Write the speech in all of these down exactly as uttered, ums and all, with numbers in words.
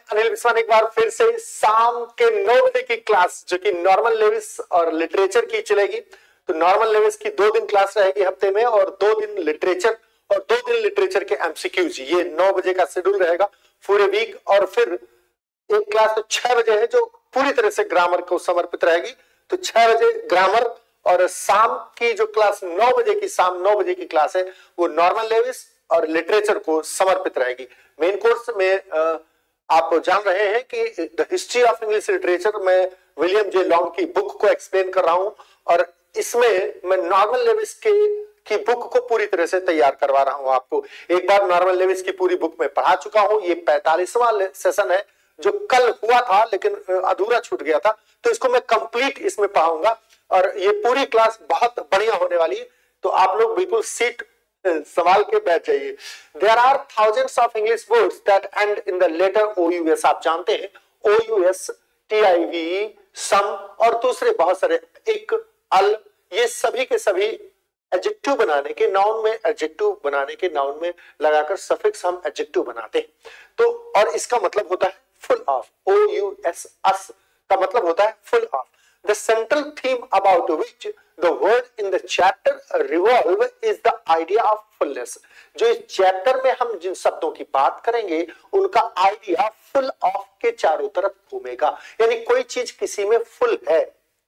अनिल विस्वान एक बार फिर से शाम के नौ बजे की क्लास जो कि नॉर्मल लेविस और लिटरेचर की चलेगी। तो नॉर्मल लेविस की दो दिन क्लास रहेगी हफ्ते में और दो दिन लिटरेचर और दो दिन लिटरेचर के एमसीक्यूज। ये नौ बजे का शेड्यूल रहेगा पूरे वीक। और फिर एक क्लास तो छह बजे है जो पूरी तरह से ग्रामर को समर्पित रहेगी। तो छह बजे ग्रामर और शाम की जो क्लास नौ बजे की शाम नौ बजे की क्लास है वो नॉर्मल लेविस और लिटरेचर को समर्पित रहेगी। मेन कोर्स में आप जान रहे हैं कि the history of English literature में विलियम जे लॉन्ग की बुक को एक्सप्लेन कर रहा हूं और इसमें मैं नॉर्मल लेविस के की बुक को पूरी तरह से तैयार करवा रहा हूं आपको। एक बार नॉर्मल लेविस की पूरी बुक में पढ़ा चुका हूं। ये पैंतालीसवां सेशन है जो कल हुआ था लेकिन अधूरा छूट गया था, तो इसको मैं कंप्लीट इसमें पढ़ाऊंगा और ये पूरी क्लास बहुत बढ़िया होने वाली है। तो आप लोग बिल्कुल सीट सवाल के बैठ जाइए। There are thousands of English words that end in the letter O U S. आप जानते हैं O U S, T I V, some और दूसरे बहुत सारे, एक, अल, ये सभी के सभी एडजेक्टिव बनाने के नाउन में एडजेक्टिव बनाने के नाउन में लगाकर सफिक्स हम एडजेक्टिव बनाते हैं। तो और इसका मतलब होता है full of. O U S ous का मतलब होता है full of. The central theme about which the word in the chapter revolve is the idea of fullness। जो इस चैप्टर में हम जिन शब्दों की बात करेंगे उनका आइडिया फुल ऑफ के चारों तरफ घूमेगा। यानी कोई चीज किसी में फुल है,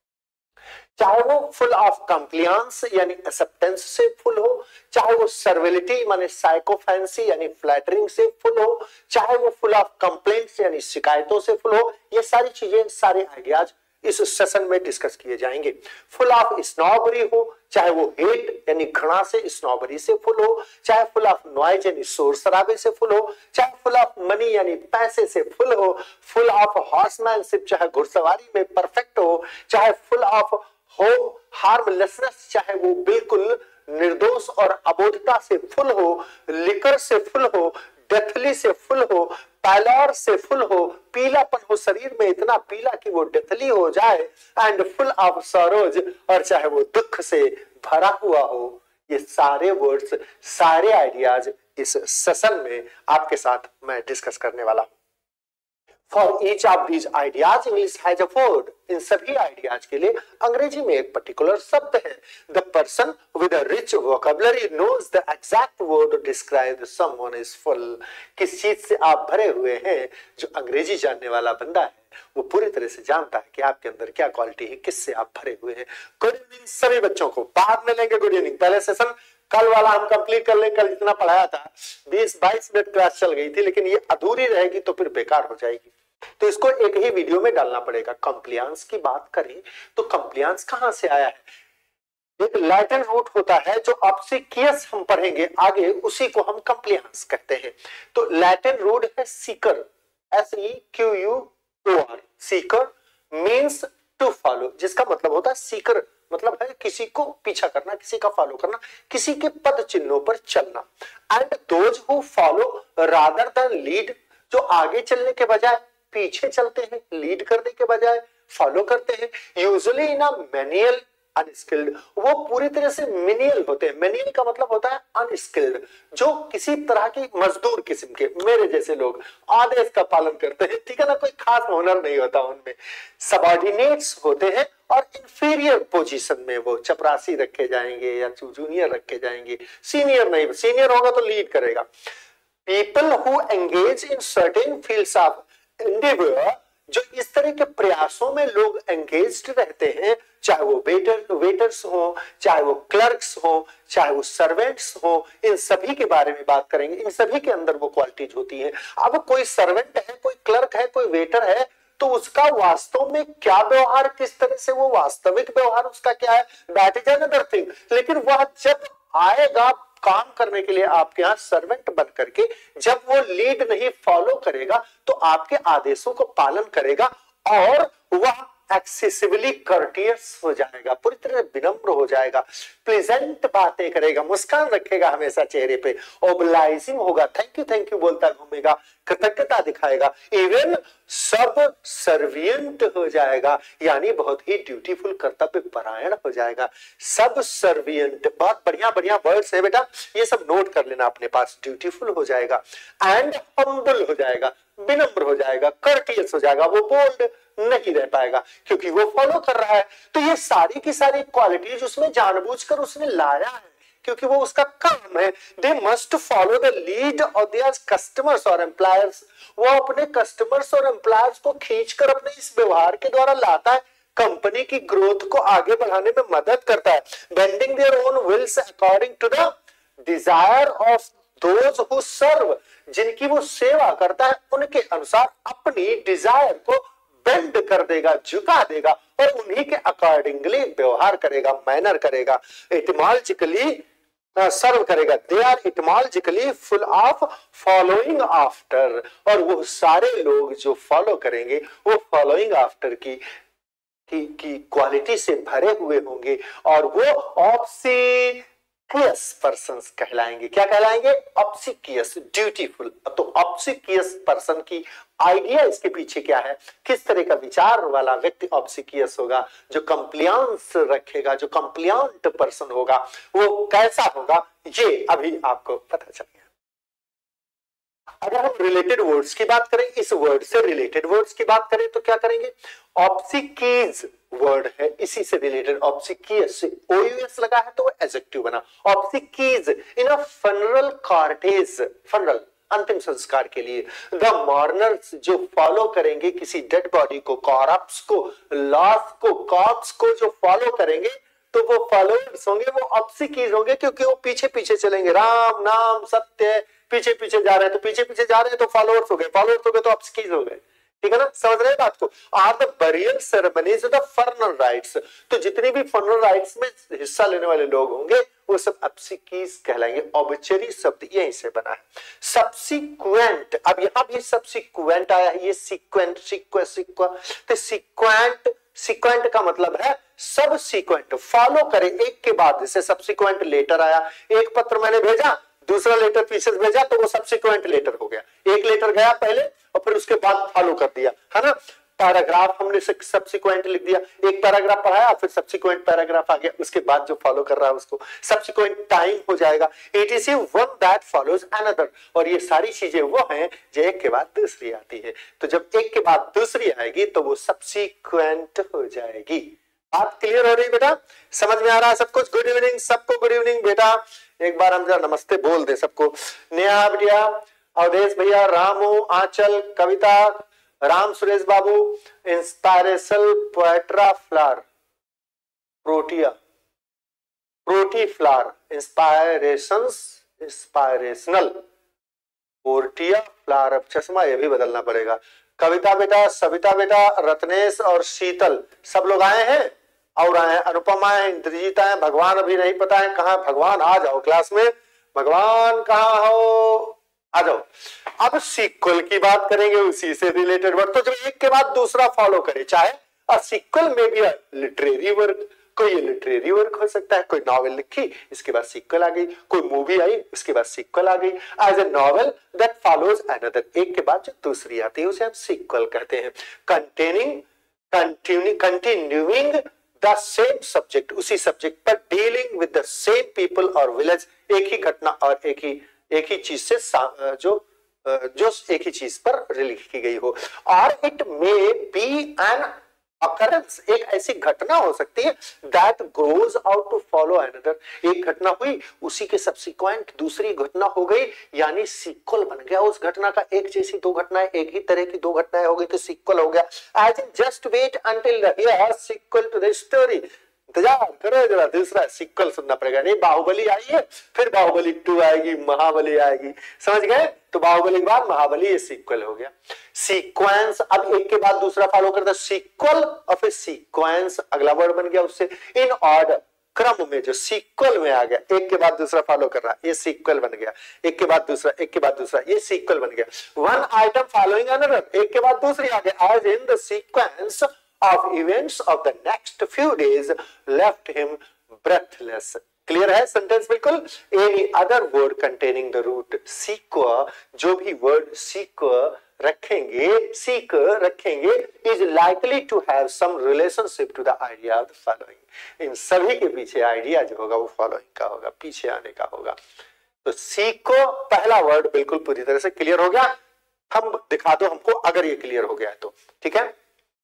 चाहे वो फुल ऑफ कंप्लियंस यानी एक्सेप्टेंस से फुल हो, चाहे वो सर्विलिटी माने साइकोफेंसी यानी फ्लैटरिंग से फुल हो, चाहे वो फुल ऑफ कंप्लेंट्स यानी शिकायतों से फुल हो। ये सारी चीजें, सारे आइडियाज इस सेशन में डिस्कस किए जाएंगे। फुल ऑफ स्नॉबरी हो, चाहे वो हेट यानी घृणा से स्नॉबरी से फुल हो, चाहे फुल ऑफ नॉइज यानी शोर शराबे से फुल हो, चाहे फुल ऑफ मनी यानी पैसे से फुल हो, फुल ऑफ हॉर्समैनशिप चाहे घुड़सवारी में परफेक्ट हो, चाहे फुल ऑफ हो हार्मलेसनेस चाहे वो बिल्कुल निर्दोष और अबोधता से फुल हो, लिकर से फुल हो, डेथली से फुल हो, पैलोर से फुल हो, पीलापन हो शरीर में इतना पीला कि वो डेथली हो जाए, एंड फुल ऑफ सरोज और चाहे वो दुख से भरा हुआ हो। ये सारे वर्ड्स, सारे आइडियाज इस सेशन में आपके साथ मैं डिस्कस करने वाला हूं। For each of these ideas English has a word. इन सभी आइडियाज के लिए अंग्रेजी में एक पर्टिकुलर शब्द है। The person with a rich vocabulary knows the exact word to describe someone is full. किस चीज से आप भरे हुए हैं, जो अंग्रेजी जानने वाला बंदा है वो पूरी तरह से जानता है कि आपके अंदर क्या क्वालिटी है, किससे आप भरे हुए हैं। गुड इवनिंग सभी बच्चों को, बाद में लेंगे गुड इवनिंग। पहले सेशन कल वाला हम कंप्लीट कर लें। कल जितना पढ़ाया था बीस बाईस मिनट क्लास चल गई थी, लेकिन ये अधूरी रहेगी तो फिर बेकार हो जाएगी, तो इसको एक ही वीडियो में डालना पड़ेगा। कंप्लियंस की बात करें तो कंप्लियंस कहां से आया है? एक लैटिन रूट होता है जो ऑब्सिक्वियस हम पढ़ेंगे आगे, उसी को हम कंप्लियंस कहते हैं। तो लैटिन रूट है sequor, S E Q U O R. Sequor means to follow, जिसका मतलब होता है सीकर मतलब है किसी को पीछा करना, किसी का फॉलो करना, किसी के पद चिन्हों पर चलना। And those who follow rather than lead, जो आगे चलने के बजाय पीछे चलते हैं, लीड करने के बजाय फॉलो करते हैं। Usually in a manual unskilled, वो पूरी तरह से मेनियल होते हैं। मेनियल का मतलब होता है अनस्किल्ड, जो किसी तरह की मजदूर किस्म के, मेरे जैसे लोग आदेश का पालन करते हैं, ठीक है ना, कोई खास हुनर नहीं होता उनमें। सबऑर्डिनेट्स होते हैं और इंफीरियर पोजीशन में वो चपरासी रखे जाएंगे या जूनियर रखे जाएंगे, सीनियर नहीं। सीनियर होगा तो लीड करेगा। People who engage in certain fields of endeavour, जो इस तरह के प्रयासों में लोग एंगेज्ड रहते हैं, चाहे वो वेटर वेटर्स हो, चाहे वो क्लर्क्स हो, चाहे वो सर्वेंट्स हो, इन सभी के बारे में बात करेंगे। इन सभी के अंदर वो क्वालिटीज होती हैं। अब कोई सर्वेंट है, कोई क्लर्क है, कोई वेटर है, तो उसका वास्तव में क्या व्यवहार, किस तरह से वो वास्तविक व्यवहार उसका क्या है, दैट इज अनदर थिंग। लेकिन वह जब आएगा काम करने के लिए आपके यहाँ सर्वेंट बन करके, जब वो लीड नहीं फॉलो करेगा तो आपके आदेशों को पालन करेगा और वह एक्सेसिबली कर्टियस हो जाएगा, पूरी तरह विनम्र हो जाएगा, प्लेजेंट बातें करेगा, मुस्कान रखेगा हमेशा चेहरे पे, ओबलाइजिंग होगा, थैंक यू थैंक यू बोलता घूमेगा, कृतज्ञता दिखाएगा, इवन सब सर्वियंट हो जाएगा, यानी बहुत ही ड्यूटीफुल, कर्तव्य परायण हो जाएगा। सब सर्वियंट, बहुत बढ़िया बढ़िया वर्ड्स है बेटा, ये सब नोट कर लेना अपने पास। ड्यूटीफुल हो जाएगा, एंड हम्बल हो जाएगा, विनम्र हो जाएगा, कर्टियस हो जाएगा, वो बोल्ड नहीं रह पाएगा क्योंकि वो फॉलो कर रहा है। तो ये सारी की सारी क्वालिटीज उसमें जानबूझकर उसने लाया है क्योंकि वो उसका काम है। They must follow the lead of their customers और एम्प्लॉयर्स। वो अपने कस्टमर्स और एम्प्लॉयर्स को खींचकर अपने इस व्यवहार के द्वारा लाता है, कंपनी की ग्रोथ को आगे बढ़ाने में मदद करता है। Bending their own wills according to the desire of those who serve, जिनकी वो सेवा करता है उनके अनुसार अपनी डिजायर को बेंड कर देगा, झुका देगा और उन्हीं के अकॉर्डिंगली व्यवहार करेगा, मैनर करेगा, एटिमोलॉजिकली सर्व करेगा। They are etymologically full of following after, और वो सारे लोग जो फॉलो करेंगे वो फॉलोइंग आफ्टर की की की क्वालिटी से भरे हुए होंगे और वो ऑब्सीकियस पर्संस कहलाएंगे। क्या कहलाएंगे? Obsequious, dutiful. तो ऑब्सीकियस पर्सन की आइडिया इसके पीछे क्या है, किस तरह का विचार वाला व्यक्ति ऑब्सीकियस होगा, जो कंप्लायंस रखेगा, जो कंप्लायंट पर्सन होगा, वो कैसा होगा, ये अभी आपको पता चल गया। अगर हम रिलेटेड वर्ड्स की बात करें, इस वर्ड से रिलेटेड वर्ड्स की बात करें तो क्या करेंगे? ऑब्सीकीज वर्ड है, इसी से रिलेटेड, ऑब्सीकियस से ओयूएस लगा है तो वो एडजेक्टिव बना। Obsequies in a funeral cortege, funeral अंतिम संस्कार के लिए, द मॉर्नर्स जो फॉलो करेंगे किसी डेड बॉडी को, कॉरप्स को, लॉस को, कॉप्स को जो फॉलो करेंगे तो वो फॉलोअर्स होंगे, वो ऑब्सीकीज होंगे क्योंकि वो पीछे पीछे चलेंगे। राम नाम सत्य, पीछे पीछे जा रहे हैं तो पीछे पीछे जा रहे हैं तो फॉलोअर्स हो गए, फॉलोअर्स हो गए तो ऑब्सीकीज हो गए। ठीक है ना, समझ रहे हैं बात को? Are the burial ceremonies the funeral rites, तो जितनी भी फर्नल राइट्स में हिस्सा लेने वाले लोग होंगे वो सब ऑब्सीकीज कहलाएंगे। ऑब्चरी शब्द यहीं से बना है। सब्सिक्वेंट, अब यहां भी सब्सिक्वेंट आया है, ये सीक्वेंट, सीक्वेंट, सीक्वेंट, तो सीक्वेंट, सीक्वेंट का मतलब है सब सीक्वेंट, फॉलो करे एक के बाद। जैसे सब्सिक्वेंट लेटर आया, एक पत्र मैंने भेजा, दूसरा लेटर पीछे भेजा तो वो सब्सिक्वेंट लेटर हो गया। एक लेटर गया पहले और फिर उसके बाद फॉलो कर दिया, है ना। पैराग्राफ हमने सब्सिक्वेंट लिख दिया, एक पैराग्राफ पढ़ाया फिर सब्सिक्वेंट पैराग्राफ आ गया, उसके बाद जो फॉलो कर रहा है उसको सब्सिक्वेंट टाइम हो जाएगा। It is one that follows another, और ये सारी चीजें वो हैं जो एक के बाद दूसरी आती है। तो जब एक के बाद दूसरी आएगी तो वो सब्सिक्वेंट हो जाएगी। बात क्लियर हो रही बेटा? समझ में आ रहा है सब कुछ? गुड इवनिंग सबको, गुड इवनिंग बेटा। एक बार हम जरा नमस्ते बोल दे सबको। नेहा बिटिया, अवधेश भैया, रामू, आंचल, कविता, राम सुरेश बाबू, इंस्पायरेशनल पोएट्रा flower, protea, protea flower, inspirations, inspirational protea flower. अब चश्मा ये भी बदलना पड़ेगा। कविता बेटा, सविता बेटा, रत्नेश और शीतल सब लोग आए हैं और आए हैं। अनुपमा है, इंद्रजीत है, भगवान अभी नहीं पता है कहाँ। भगवान आ जाओ क्लास में, भगवान कहाँ हो, आ जाओ। अब सीक्वल की बात करेंगे, उसी से रिलेटेड वर्क, तो जो एक के बाद दूसरा फॉलो करे, चाहे अ सीक्वल में भी लिटरेरी वर्क, कोई लिटरेरी वर्क हो सकता है, कोई नॉवेल लिखी इसके बाद सीक्वल आ गई, कोई मूवी आई उसके बाद सीक्वल आ गई। As a novel that follows another, एक के बाद जो दूसरी आती है उसे हम सीक्वल कहते हैं। Containing, continue, continuing the same subject, उसी सब्जेक्ट पर, dealing with the same people और विलेज, एक ही घटना और एक ही एक ही चीज से जो जो एक ही चीज पर लिखी गई हो। और it may be an occurrence, एक ऐसी घटना हो सकती है that grows out to follow another, एक घटना हुई उसी के सब्सिक्वेंट दूसरी घटना हो गई, यानी सीक्वल बन गया उस घटना का। एक जैसी दो घटनाएं, एक ही तरह की दो घटनाएं हो गई तो सीक्वल हो गया। As in just wait until the hear sequel to the story, इंतजार करो जरा, दूसरा सीक्वल सुनना पड़ेगा। नहीं, बाहुबली आई है फिर बाहुबली टू आएगी, महाबली आएगी, समझ गए? तो बाहुबली के बाद महाबली, ये सीक्वल हो गया। सीक्वेंस, अब एक के बाद दूसरा फॉलो करता है, सीक्वल और फिर सीक्वेंस अगला वर्ड बन गया उससे। इन ऑर्डर, क्रम में जो सीक्वल में आ गया, एक के बाद दूसरा फॉलो कर रहा है, ये सीक्वल बन गया। एक के बाद दूसरा, एक के बाद दूसरा, ये सीक्वल बन गया। वन आइटम फॉलोइंग अनदर, एक के बाद दूसरी आ गया। As in the sequence of events of the next few days left him breathless. Clear है सेंटेंस बिल्कुल? Any other word containing the root sequel, जो भी वर्ड sequel रखेंगे, सीक रखेंगे, is likely to have some relationship to the idea of the following. इन सभी के पीछे आइडिया जो होगा वो फॉलोइंग का होगा, पीछे आने का होगा। तो सीक को पहला वर्ड बिल्कुल पूरी तरह से क्लियर हो गया। हम दिखा दो हमको अगर ये क्लियर हो गया तो, ठीक है।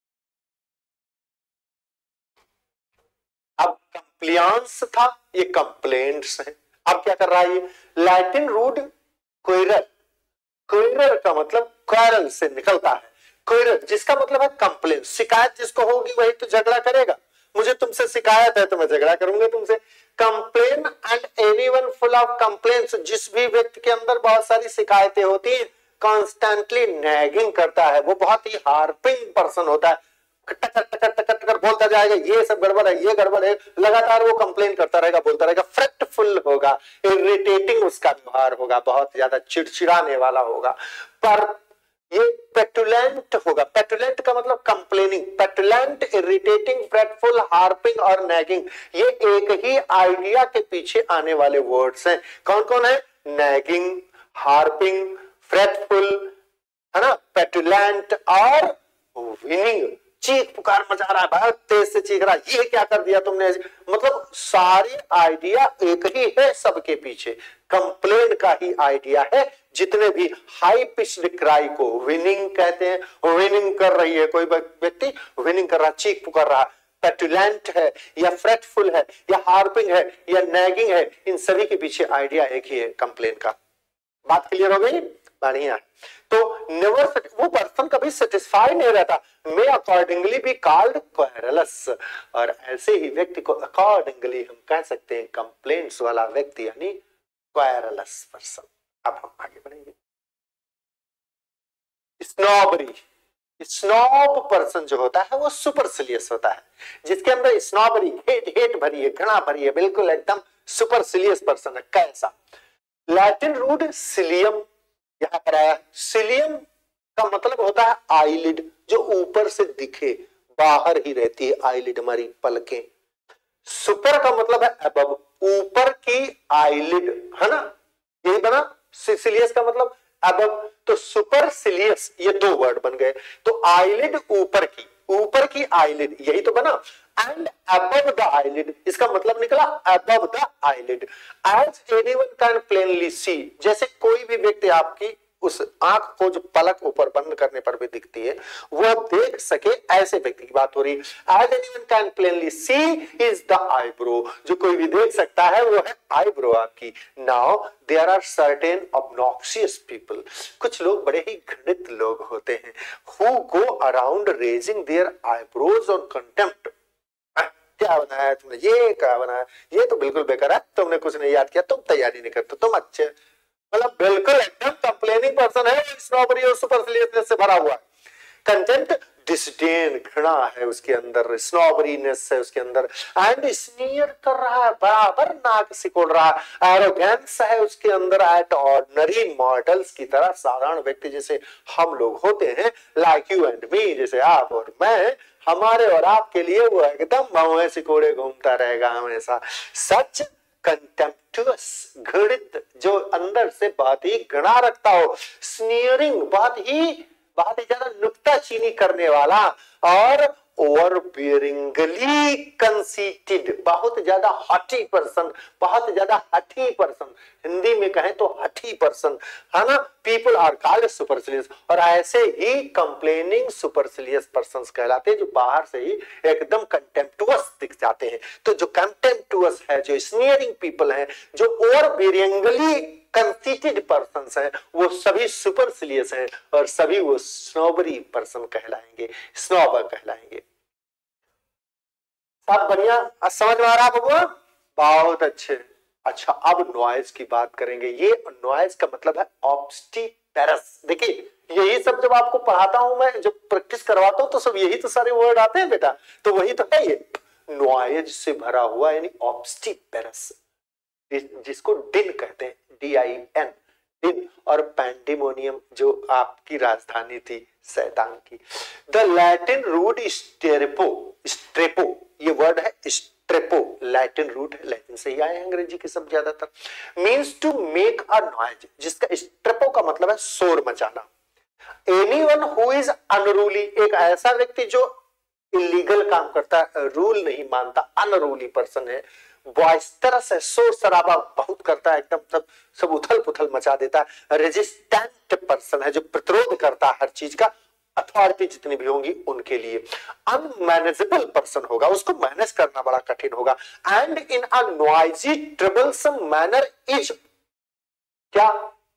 अब कंप्लियांस था, ये कंप्लेंट्स है। अब क्या कर रहा है ये? लैटिन रूट क्वेरल, क्वेरल का मतलब क्वेरल से निकलता है, क्वेरल जिसका मतलब है कंप्लेन, शिकायत जिसको होगी वही तो झगड़ा करेगा। मुझे तुमसे शिकायत है तो मैं झगड़ा करूंगा तुमसे। Complain and anyone full of complaints, जिस भी व्यक्ति के अंदर बहुत सारी शिकायतें होती हैं, कॉन्स्टेंटली नैगिंग करता है, वो बहुत ही हार्पिंग पर्सन होता है, टकर टकर टकर टकर बोलता जाएगा, ये सब गड़बड़ है, ये गड़बड़ है, लगातार वो कंप्लेन करता रहेगा, बोलता रहेगा, फ्रेटफुल होगा, इरिटेटिंग उसका व्यवहार होगा, बहुत ज्यादा चिड़चिड़ाने वाला होगा। पर ये पेटुलेंट होगा, पेटुलेंट का मतलब complaining, petulant, irritating, fretful, harping और नैगिंग, ये एक ही आइडिया के पीछे आने वाले वर्ड्स हैं। कौन कौन है? नैगिंग, हार्पिंग, फ्रेटफुल, है ना, पेटुलेंट और विनिंग। चीख पुकार मचा रहा है, बहुत तेज से चीख रहा है, ये क्या कर दिया तुमने, मतलब सारे आइडिया एक ही है सबके पीछे, कंप्लेन का ही आइडिया है। जितने भी हाई पिच्ड क्राई को विनिंग कहते हैं, विनिंग कर रही है कोई व्यक्ति, विनिंग कर रहा, चीख पुकार रहा, पेटुलेंट है या फ्रेटफुल है या हार्पिंग है या नैगिंग है, इन सभी के पीछे आइडिया एक ही है, कंप्लेन का। बात क्लियर हो गई? बढ़िया। तो नेवर, वो पर्सन कभी सेटिस्फाई नहीं रहता, may accordingly be called querulous, और ऐसे ही व्यक्ति को अकॉर्डिंगली हम कह सकते हैं कंप्लेंट्स वाला व्यक्ति, यानी क्वेरलस पर्सन। अब हम आगे बढ़ेंगे। स्नॉबरी, स्नॉब पर्सन जो होता है वो सुपरसिलियस होता है, जिसके अंदर स्नॉबरी, हेट हेट भरी है, घृणा भरी है, बिल्कुल एकदम सुपरसिलियस पर्सन है। कैसा? लैटिन रूट सिलियम यहां पर आया, सिलियम का मतलब होता है आईलिड, जो ऊपर से दिखे, बाहर ही रहती है आईलिड, हमारी पलकें। सुपर का मतलब है अबव, ऊपर की आईलिड, है ना, यही बना। सिलियस का मतलब अबव, तो सुपरसिलियस, ये दो वर्ड बन गए। तो आईलिड ऊपर की, ऊपर की आईलिड, यही तो बना। एंड अबव द आईलिड, इसका मतलब निकला above the eyelid. As anyone can plainly see, जैसे कोई भी व्यक्ति आपकी उस आंख को जो पलक ऊपर बंद करने पर भी दिखती है वह देख सके, ऐसे व्यक्ति की बात हो रही है। As anyone can plainly see is the eyebrow, जो कोई भी देख सकता है वो है आईब्रो आपकी। Now there are certain obnoxious people, कुछ लोग बड़े ही घृणित लोग होते हैं, who go around raising their eyebrows on contempt. क्या बनाया तुमने, ये क्या बनाया, ये तो बिल्कुल बेकार है, तुमने कुछ नहीं याद किया, तुम तैयारी नहीं करते, तुम अच्छे, मतलब बिल्कुल एकदम कंप्लेनिंग पर्सन है, स्नॉबरी और सुपरसिलियसनेस से भरा हुआ है। कंटेंट, डिसडेन, घृणा है उसके अंदर, स्नॉबरीनेस है उसके अंदर, एंड स्नीयर कर रहा है, बराबर नाक सिकोड़ रहा है, एरोगेंस है उसके अंदर, एट ऑर्डिनरी मॉडल्स की तरह, साधारण व्यक्ति जैसे हम लोग होते हैं, लाइक यू एंड मी, जैसे आप और मैं, हमारे और आपके लिए वो एकदम भौं सिकोड़े घूमता रहेगा हमेशा। सच कंटेम्प्टुअस, घृणित, जो अंदर से बहुत ही घृणा रखता हो। स्नीयरिंग, बहुत ही बहुत ही ज्यादा नुक्ताचीनी करने वाला। और ओवरबियरिंगली कंसीटेड, बहुत ज्यादा हठी पर्सन, बहुत ज्यादा हठी पर्सन, हिंदी में कहें तो हठी पर्सन, है ना। पीपल आर कॉल्ड सुपरसिलियस, और ऐसे ही कंप्लेनिंग सुपरसिलियस पर्संस कहलाते हैं, जो बाहर से ही एकदम कंटेम्प्टुअस दिख जाते हैं। तो जो कंटेम्प्टुअस है, जो स्नीयरिंग पीपल हैं, जो ओवरबियरिंगली कंसीटेड पर्संस हैं, वो सभी सुपरसिलियस हैं, और सभी वो स्नॉबरी पर्सन कहलाएंगे, स्नॉबर कहलाएंगे। सब बढ़िया, समझ में आ रहा बबुआ? बहुत अच्छे। अच्छा, अब नॉइज की बात करेंगे। ये नॉइज का मतलब है ऑब्स्टिपेरस। देखिए, यही सब जब आपको पढ़ाता हूं मैं, जब प्रैक्टिस करवाता हूं, तो सब यही तो सारे वर्ड आते हैं बेटा, तो वही तो है ये, नॉइज से भरा हुआ, यानी ऑब्स्टिपेरस, जिसको डिन कहते हैं, डी आई एन, डिन। और पैंडेमोनियम, जो आपकी राजधानी थी शैतान की। The Latin root strepo, strepo, ये वर्ड है स्ट्रेपो, लैटिन रूट है, लैटिन से ही आए अंग्रेजी के सब ज्यादातर। Means to make a noise, जिसका स्ट्रेपो का मतलब है शोर मचाना, एनीवन हु इज अनरूली, एक ऐसा व्यक्ति जो इलीगल काम करता है, रूल नहीं मानता, अनरूली पर्सन है। बॉयस्टरस है, शोर शराबा बहुत करता है, एकदम सब सब उथल पुथल मचा देता है। रेजिस्टेंट पर्सन है, जो प्रतिरोध करता है हर चीज का, अथॉरिटी जितनी भी होंगी उनके लिए। अनमैनेजेबल पर्सन होगा, उसको मैनेज करना बड़ा कठिन होगा। And in a noisy troublesome manner is क्या,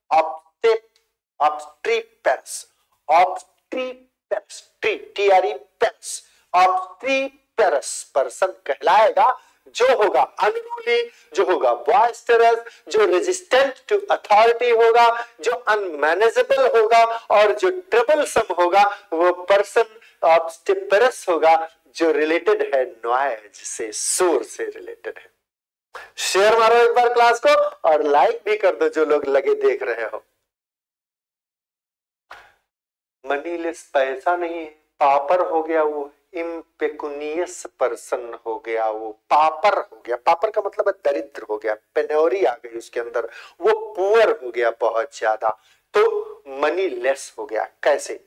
obstreperous, obstreperous, T T R E perous, obstreperous person कहलाएगा, जो होगा अनरूली, जो होगा बॉयस्टरस, जो रेजिस्टेंट टू अथॉरिटी होगा, जो अनमैनेजेबल होगा, और जो ट्रबलसम होगा वो पर्सन ऑब्स्टिपेरस होगा, जो रिलेटेड है नॉइज से, शोर से रिलेटेड है। शेयर मारो एक बार क्लास को और लाइक भी कर दो जो लोग लगे देख रहे हो। मनीलेस पैसा नहीं है, पापर हो गया वो, इम्पेकुनियस पर्सन हो गया वो, पापर हो गया, पापर का मतलब है दरिद्र हो गया, पेनोरी आ गई उसके अंदर, वो पुअर हो गया बहुत ज्यादा, तो मनी लेस हो गया। कैसे,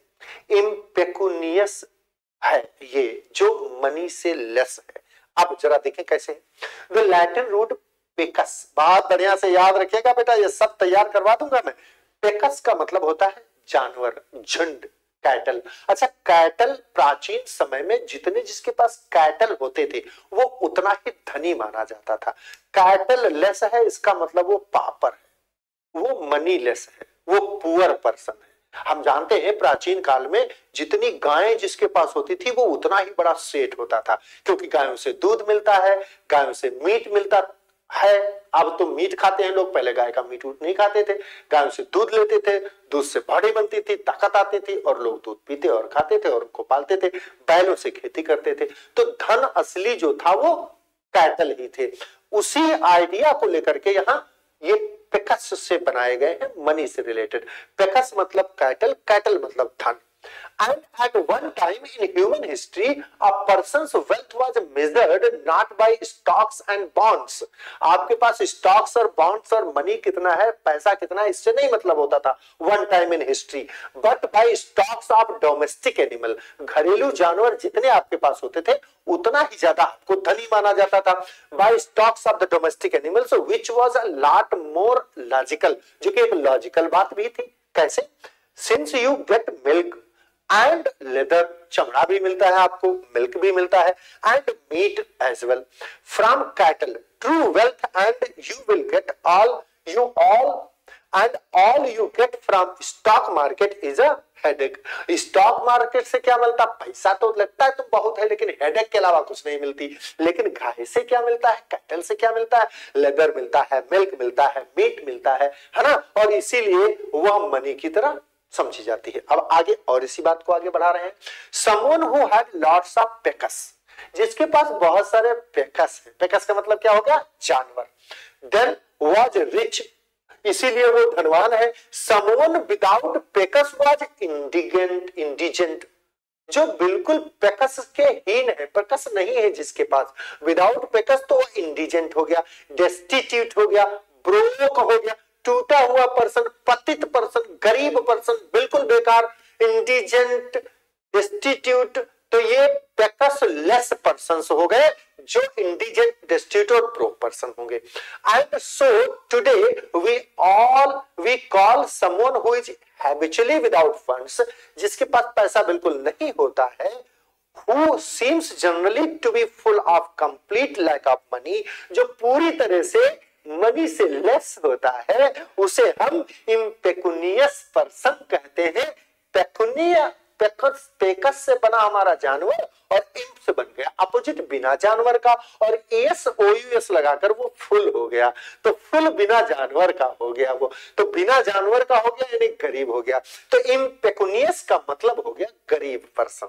इम्पेकुनियस है ये, जो मनी से लेस है। अब जरा देखें कैसे, द लैटिन रूट पेकस, बहुत बढ़िया से याद रखिएगा बेटा, ये सब तैयार करवा दूंगा मैं। पेकस का मतलब होता है जानवर, झुंड, कैटल। अच्छा, कैटल प्राचीन समय में जितने जिसके पास कैटल होते थे वो उतना ही धनी माना जाता था। कैटल लेस है, इसका मतलब वो पापर है, वो मनी लेस है, वो पुअर पर्सन है। हम जानते हैं प्राचीन काल में जितनी गायें जिसके पास होती थी वो उतना ही बड़ा सेठ होता था, क्योंकि गायों से दूध मिलता है, गायों से मीट मिलता है। अब तो मीट खाते हैं लोग, पहले गाय का मीट नहीं खाते थे, गायों से दूध लेते थे, दूध से बॉडी बनती थी, ताकत आती थी, और लोग दूध पीते और खाते थे और उनको पालते थे, बैलों से खेती करते थे। तो धन असली जो था वो कैटल ही थे। उसी आइडिया को लेकर के यहाँ ये पेकस से बनाए गए हैं, मनी से रिलेटेड। पेकस मतलब कैटल, कैटल मतलब धन। And at one time in human history, a person's wealth was measured not by stocks and bonds. आपके पास stocks और bonds और money कितना है, पैसा कितना है, इससे नहीं मतलब होता था one time in history, but by stocks of domestic animal. घरेलू जानवर जितने आपके पास होते थे उतना ही ज्यादा आपको धनी माना जाता था। By stocks of the domestic animals, which was a lot more logical, जो कि एक लॉजिकल बात भी थी। कैसे? Since you get milk and leather, चमड़ा भी मिलता है आपको, मिल्क भी मिलता है, and meat as well from cattle, true wealth and you will get all you all and all you get from stock market is a headache. Stock market से क्या मिलता? पैसा तो लगता है तो बहुत है, लेकिन हेडेक के अलावा कुछ नहीं मिलती। लेकिन गाय से क्या मिलता है, कैटल से क्या मिलता है? लेदर मिलता है, मिल्क मिलता है, मीट मिलता है, है ना। और इसीलिए वह मनी की तरह समझी जाती है। अब आगे और इसी बात को आगे बढ़ा रहे हैं। Someone who had lots of peccas, जिसके पास बहुत सारे पेकस है, पेकस का मतलब क्या हो गया? जानवर। Then was rich, इसीलिए वो धनवान है। Someone without peccas was indigent, indigent, जो बिल्कुल पेकस के हीन है, पेकस नहीं है जिसके पास, विदाउट पेकस तो वो इंडिजेंट हो गया, डेस्टिट्यूट हो गया, ब्रोक हो गया, टूटा हुआ पर्सन, पतित पर्सन, गरीब पर्सन, बिल्कुल बेकार, इंडिजेंट, डेस्टिट्यूट। तो ये पेकस लेस पर्सन्स हो गए, जो इंडिजेंट, डेस्टिट्यूट और ब्रोक पर्सन होंगे। And so today we all we call someone who is habitually without funds, जिसके पास पैसा बिल्कुल नहीं होता है, who seems generally to be full of complete lack of money, जो पूरी तरह से मनी से लेस होता है, उसे हम इम्पेकुनियस पर्सन कहते हैं। पेकुनिया, पेकस, पेकस से बना हमारा जानवर, और इम्प से बन गया अपोजिट बिना जानवर का, और एस ओ यू एस लगाकर वो फुल हो गया, तो फुल बिना जानवर का हो गया वो, तो बिना जानवर का हो गया यानी गरीब हो गया। तो इम्पेकुनियस का मतलब हो गया गरीब person.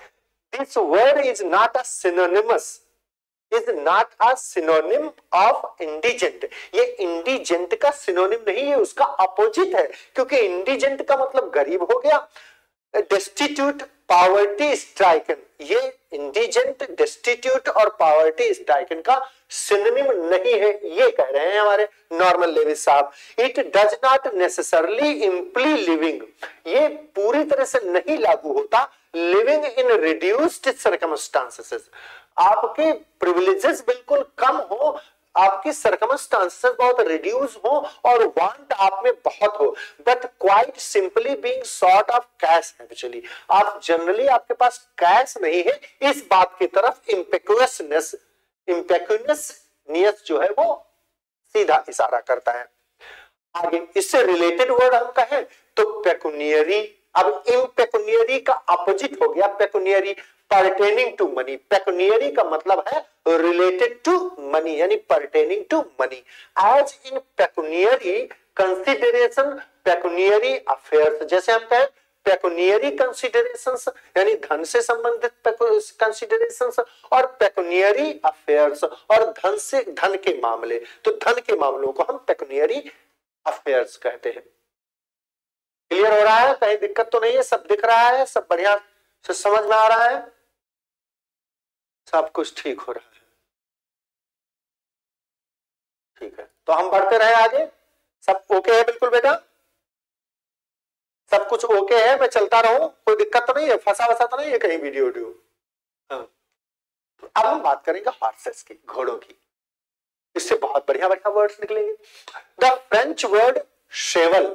This word is not a synonymous, is not a synonym of indigent। ये इंडिजेंट का सिनोनिम नहीं है, उसका अपोजिट है, क्योंकि इंडिजेंट का मतलब गरीब हो गया, डेस्टिट्यूट पॉवर्टी स्ट्राइकन, ये इंडिजेंट, डेस्टिट्यूट और पॉवर्टी स्ट्राइकन का सिनोनिम नहीं है, ये कह रहे हैं हमारे नॉर्मन लेविस साहब। It does not necessarily imply living, ये पूरी तरह से नहीं लागू होता लिविंग इन रिड्यूस्ड सर्कमस्टांसेस, आपके प्रिविलेजेस बिल्कुल कम हो, आपकी सर्कमस्टांसेस बहुत रिड्यूस हो और वांट आप में बहुत हो, but quite simply being short of cash habitually, आप जनरली आपके पास कैश नहीं है, इस बात की तरफ इम्पेक्युअसनेस इम्पेक्युअसनेस जो है वो सीधा इशारा करता है। आगे इससे रिलेटेड वर्ड हम कहें तो पेकुनियरी, अब इम्पेकुनियरी का अपोजिट हो गया pecuniary, pertaining to money, pecuniary का मतलब है रिलेटेड टू मनी यानी pertaining to money, as in pecuniary consideration pecuniary affairs, जैसे हम कहें पेकुनियरी कंसिडरेशंस यानी धन से संबंधित कंसिडरेशंस और पेकुनियरी अफेयर्स और धन से धन के मामले, तो धन के मामलों को हम पेकुनियरी अफेयर्स कहते हैं। क्लियर हो रहा है, कहीं दिक्कत तो नहीं है, सब दिख रहा है, सब बढ़िया से समझ में आ रहा है, सब कुछ ठीक हो रहा है, ठीक है। तो हम बढ़ते रहे आगे, सब ओके है बिल्कुल बेटा, सब कुछ ओके है, मैं चलता रहूं, कोई दिक्कत तो नहीं है, फंसा वसा तो नहीं है कहीं वीडियो वीडियो। हाँ। तो अब हम बात करेंगे हॉर्सेस की, घोड़ों की, इससे बहुत बढ़िया बढ़िया वर्ड्स निकलेंगे। The French word cheval,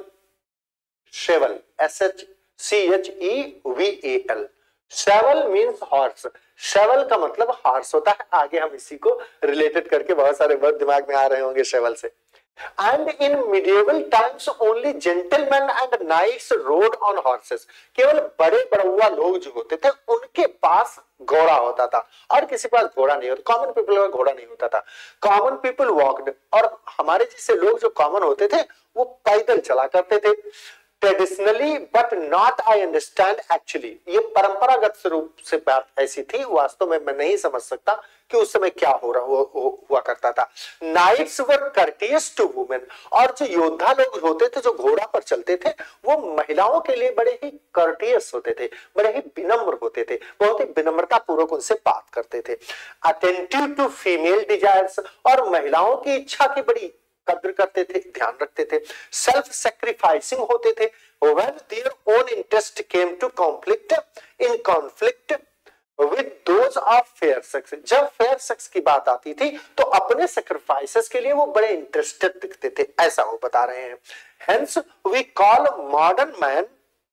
cheval S H C H E V A L, cheval means horse, cheval का मतलब हॉर्स होता है, आगे हम इसी को रिलेटेड करके बहुत सारे वर्ड दिमाग में आ रहे होंगे शेवल से। And in medieval times only gentlemen and knights rode on horses, केवल बड़े बड़ुआ लोग जो होते थे उनके पास घोड़ा होता था और किसी के पास घोड़ा नहीं होता, कॉमन पीपल का घोड़ा नहीं होता था, कॉमन पीपल वॉक्ड, और हमारे जैसे लोग जो कॉमन होते थे वो पैदल चला करते थे। Traditionally but not I understand actually, ये परंपरागत रूप से बात ऐसी थी, वास्तव में मैं नहीं समझ सकता कि उस समय क्या हो रहा हो, हो, हुआ करता था। Knights were courteous to women, और जो योद्धा लोग होते थे जो घोड़ा पर चलते थे वो महिलाओं के लिए बड़े ही कर्टियस होते थे, बड़े ही विनम्र होते थे, बहुत ही विनम्रता पूर्वक उनसे बात करते थे। अटेंटिव टू फीमेल डिजायर्स, और महिलाओं की इच्छा की बड़ी कद्र करते थे, ध्यान रखते थे। सेल्फ सैक्रिफाइसिंग होते थे। When their own interest came to conflict, in conflict with those of fair sex, जब fair sex की बात आती थी तो अपने sacrifices के लिए वो बड़े इंटरेस्टेड दिखते थे, ऐसा वो बता रहे हैं। Hence we call modern man,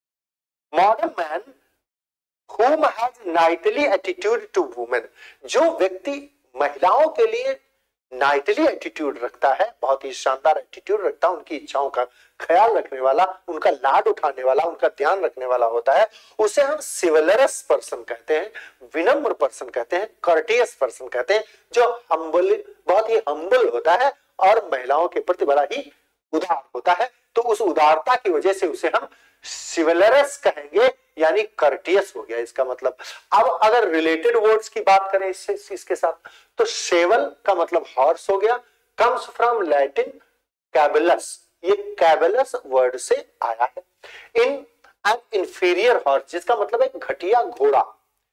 modern man whom has knightly attitude to women, जो व्यक्ति महिलाओं के लिए नाइटली एटीट्यूड रखता है, बहुत ही शानदार एटीट्यूड रखता है, उनकी इच्छाओं का ख्याल रखने वाला, उनका लाड उठाने वाला, उनका ध्यान रखने वाला होता है, उसे हम सिविलरस पर्सन कहते हैं, विनम्र पर्सन कहते हैं, कर्टियस पर्सन कहते हैं, जो हम्बल, बहुत ही हम्बल होता है और महिलाओं के प्रति बड़ा ही उदार होता है। तो उस उदारता की वजह से उसे हम सिविलरस कहेंगे, यानी कर्टियस हो गया इसका मतलब। अब अगर रिलेटेड वर्ड्स की बात करें इससे इसके साथ, तो शेवल का मतलब हॉर्स हो गया, कम्स फ्रॉम लैटिन कैबलस, ये कैबलस वर्ड से आया है। इन एन इंफीरियर हॉर्स, जिसका मतलब है घटिया घोड़ा।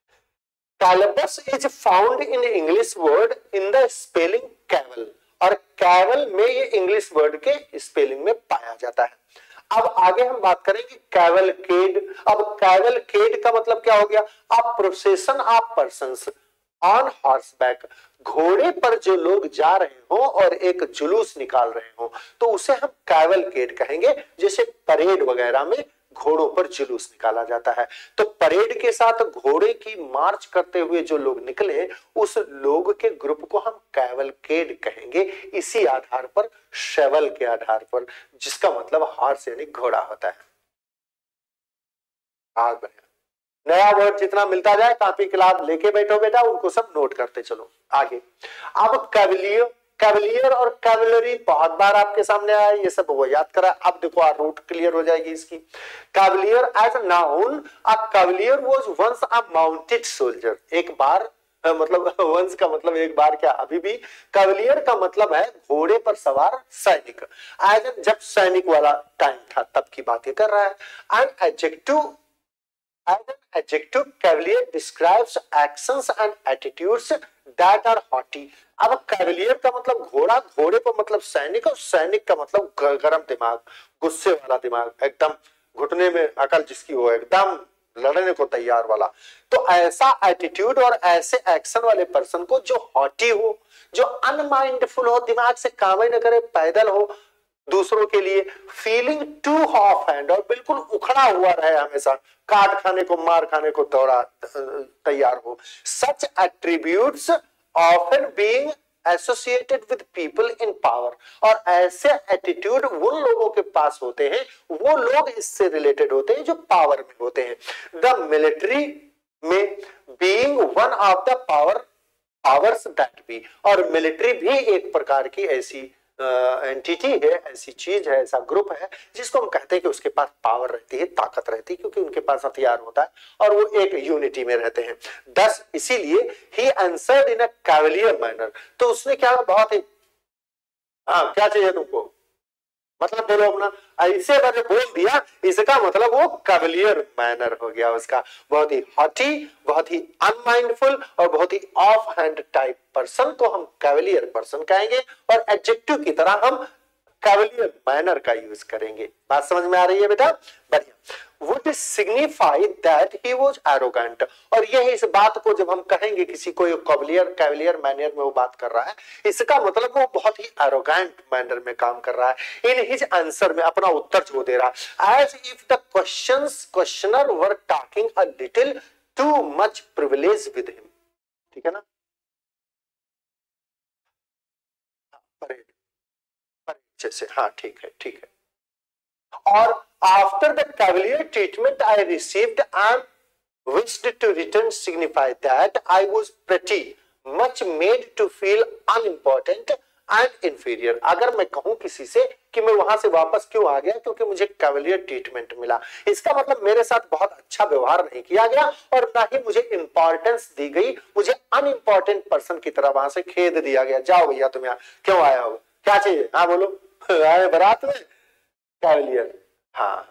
Caballus is found in English word in the spelling caval, और कैवल में ये इंग्लिश वर्ड के स्पेलिंग में पाया जाता है। अब आगे हम बात करेंगे कैवलकेड। अब कैवलकेड का मतलब क्या हो गया? A procession of persons on horseback, घोड़े पर जो लोग जा रहे हो और एक जुलूस निकाल रहे हो तो उसे हम कैवलकेड कहेंगे। जैसे परेड वगैरह में घोड़ों पर जुलूस निकाला जाता है, तो परेड के साथ घोड़े की मार्च करते हुए जो लोग निकले उस लोग के ग्रुप को हम कैवलकेड कहेंगे, इसी आधार पर, शेवल के आधार पर, जिसका मतलब हॉर्स यानी घोड़ा होता है। आगे बढ़े, नया वर्ड जितना मिलता जाए कॉपी किताब लेके बैठो बेटा, उनको सब नोट करते चलो आगे। अब कैवलियर, कैवलियर और कैवलरी बहुत बार आपके सामने आया, ये सब वो याद करा। अब देखो आ रूट क्लियर हो जाएगी इसकी। Cavalier as a noun, a cavalier was once a mounted soldier, एक बार मतलब वंस का मतलब एक बार क्या, अभी भी। कैवलियर का मतलब है घोड़े पर सवार सैनिक, एज जब सैनिक वाला टाइम था तब की बात ये कर रहा है। And adjective, as an adjective cavalier describes actions and attitudes that are haughty. अब कैवलियर का मतलब घोड़ा, घोड़े पर मतलब सैनिक, और सैनिक का मतलब गरम दिमाग, गुस्से वाला दिमाग, एकदम घुटने में अकल जिसकी हो, एकदम लड़ने को तैयार वाला। तो ऐसा एटीट्यूड और ऐसे एक्शन वाले पर्सन को जो हॉटी हो, जो अनमाइंडफुल हो, दिमाग से काम ही न करे, पैदल हो दूसरों के लिए, फीलिंग टू ऑफ हैंड, और बिल्कुल उखड़ा हुआ रहे, हमेशा काट खाने को, मार खाने को दौड़ा तैयार हो। Such attributes often being associated with people in power, और ऐसे एटीट्यूड उन लोगों के पास होते हैं, वो लोग इससे रिलेटेड होते हैं जो पावर में होते हैं। द मिलिट्री में being one of the power powers that be, और मिलिट्री भी एक प्रकार की ऐसी एंटिटी है, ऐसी चीज है, ऐसा ग्रुप है जिसको हम कहते हैं कि उसके पास पावर रहती है, ताकत रहती है, क्योंकि उनके पास हथियार होता है और वो एक यूनिटी में रहते हैं। दस इसीलिए ही answered in a cavalier manner, तो उसने क्या बहुत ही, हाँ क्या चाहिए तुमको, मतलब बोलो अपना, ऐसे मैंने बोल दिया, इसका मतलब वो कैवलियर मैनर हो गया उसका, बहुत ही हॉटी, बहुत ही अनमाइंडफुल और बहुत ही ऑफ हैंड टाइप पर्सन को हम कैवलियर पर्सन कहेंगे, और एडजेक्टिव की तरह हम कैवलियर मैनर का यूज करेंगे। बात समझ में आ रही है बेटा? बढ़िया। Would signify that he was arrogant, और यह इस बात को जब हम कहेंगे किसी को कैवलियर कैवलियर मैनर में वो बात कर रहा है, इसका मतलब वो बहुत ही एरोगेंट मैनर में काम कर रहा है। इन हिज आंसर में अपना उत्तर जो दे रहा है, as if the questions questioner were talking a little too much privilege with him. ठीक है ना? परेड परेड जैसे, हाँ ठीक है ठीक है। और after the cavalier treatment I received and wished to return signify that I was pretty much made to feel unimportant and inferior। अगर मैं कहूं किसी से कि मैं वहां से वापस क्यों आ गया, क्योंकि मुझे कैवलियर ट्रीटमेंट मिला, इसका मतलब मेरे साथ बहुत अच्छा व्यवहार नहीं किया गया और ना ही मुझे इंपॉर्टेंस दी गई, मुझे अनइम्पोर्टेंट पर्सन की तरह वहां से खेद दिया गया। जाओ भैया तुम यहाँ क्यों आया हो, क्या चाहिए, हाँ बोलो, आए बारात में कैवलियर, हाँ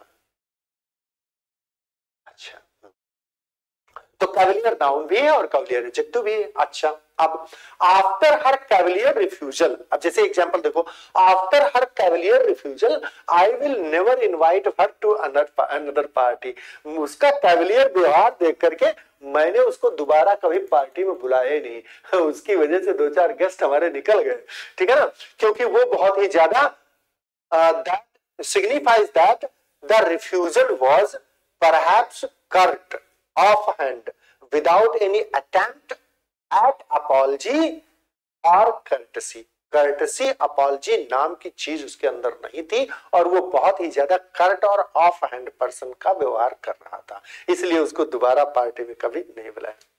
अच्छा। तो कैवलियर नाउन भी है और कैवलियर एडजेक्टिव भी है। अच्छा, अब आफ्टर हर कैवलियर रिफ्यूजल, अब जैसे एग्जांपल देखो, after her cavalier refusal I will never invite her to another party. उसका कैवलियर व्यवहार देख करके मैंने उसको दोबारा कभी पार्टी में बुलाया ही नहीं, उसकी वजह से दो चार गेस्ट हमारे निकल गए, ठीक है ना, क्योंकि वो बहुत ही ज्यादा that signifies that the refusal was perhaps curt, offhand, without any attempt at apology or courtesy। courtesy, apology नाम की चीज उसके अंदर नहीं थी और वो बहुत ही ज्यादा कर्ट और ऑफ हैंड पर्सन का व्यवहार कर रहा था, इसलिए उसको दोबारा पार्टी में कभी नहीं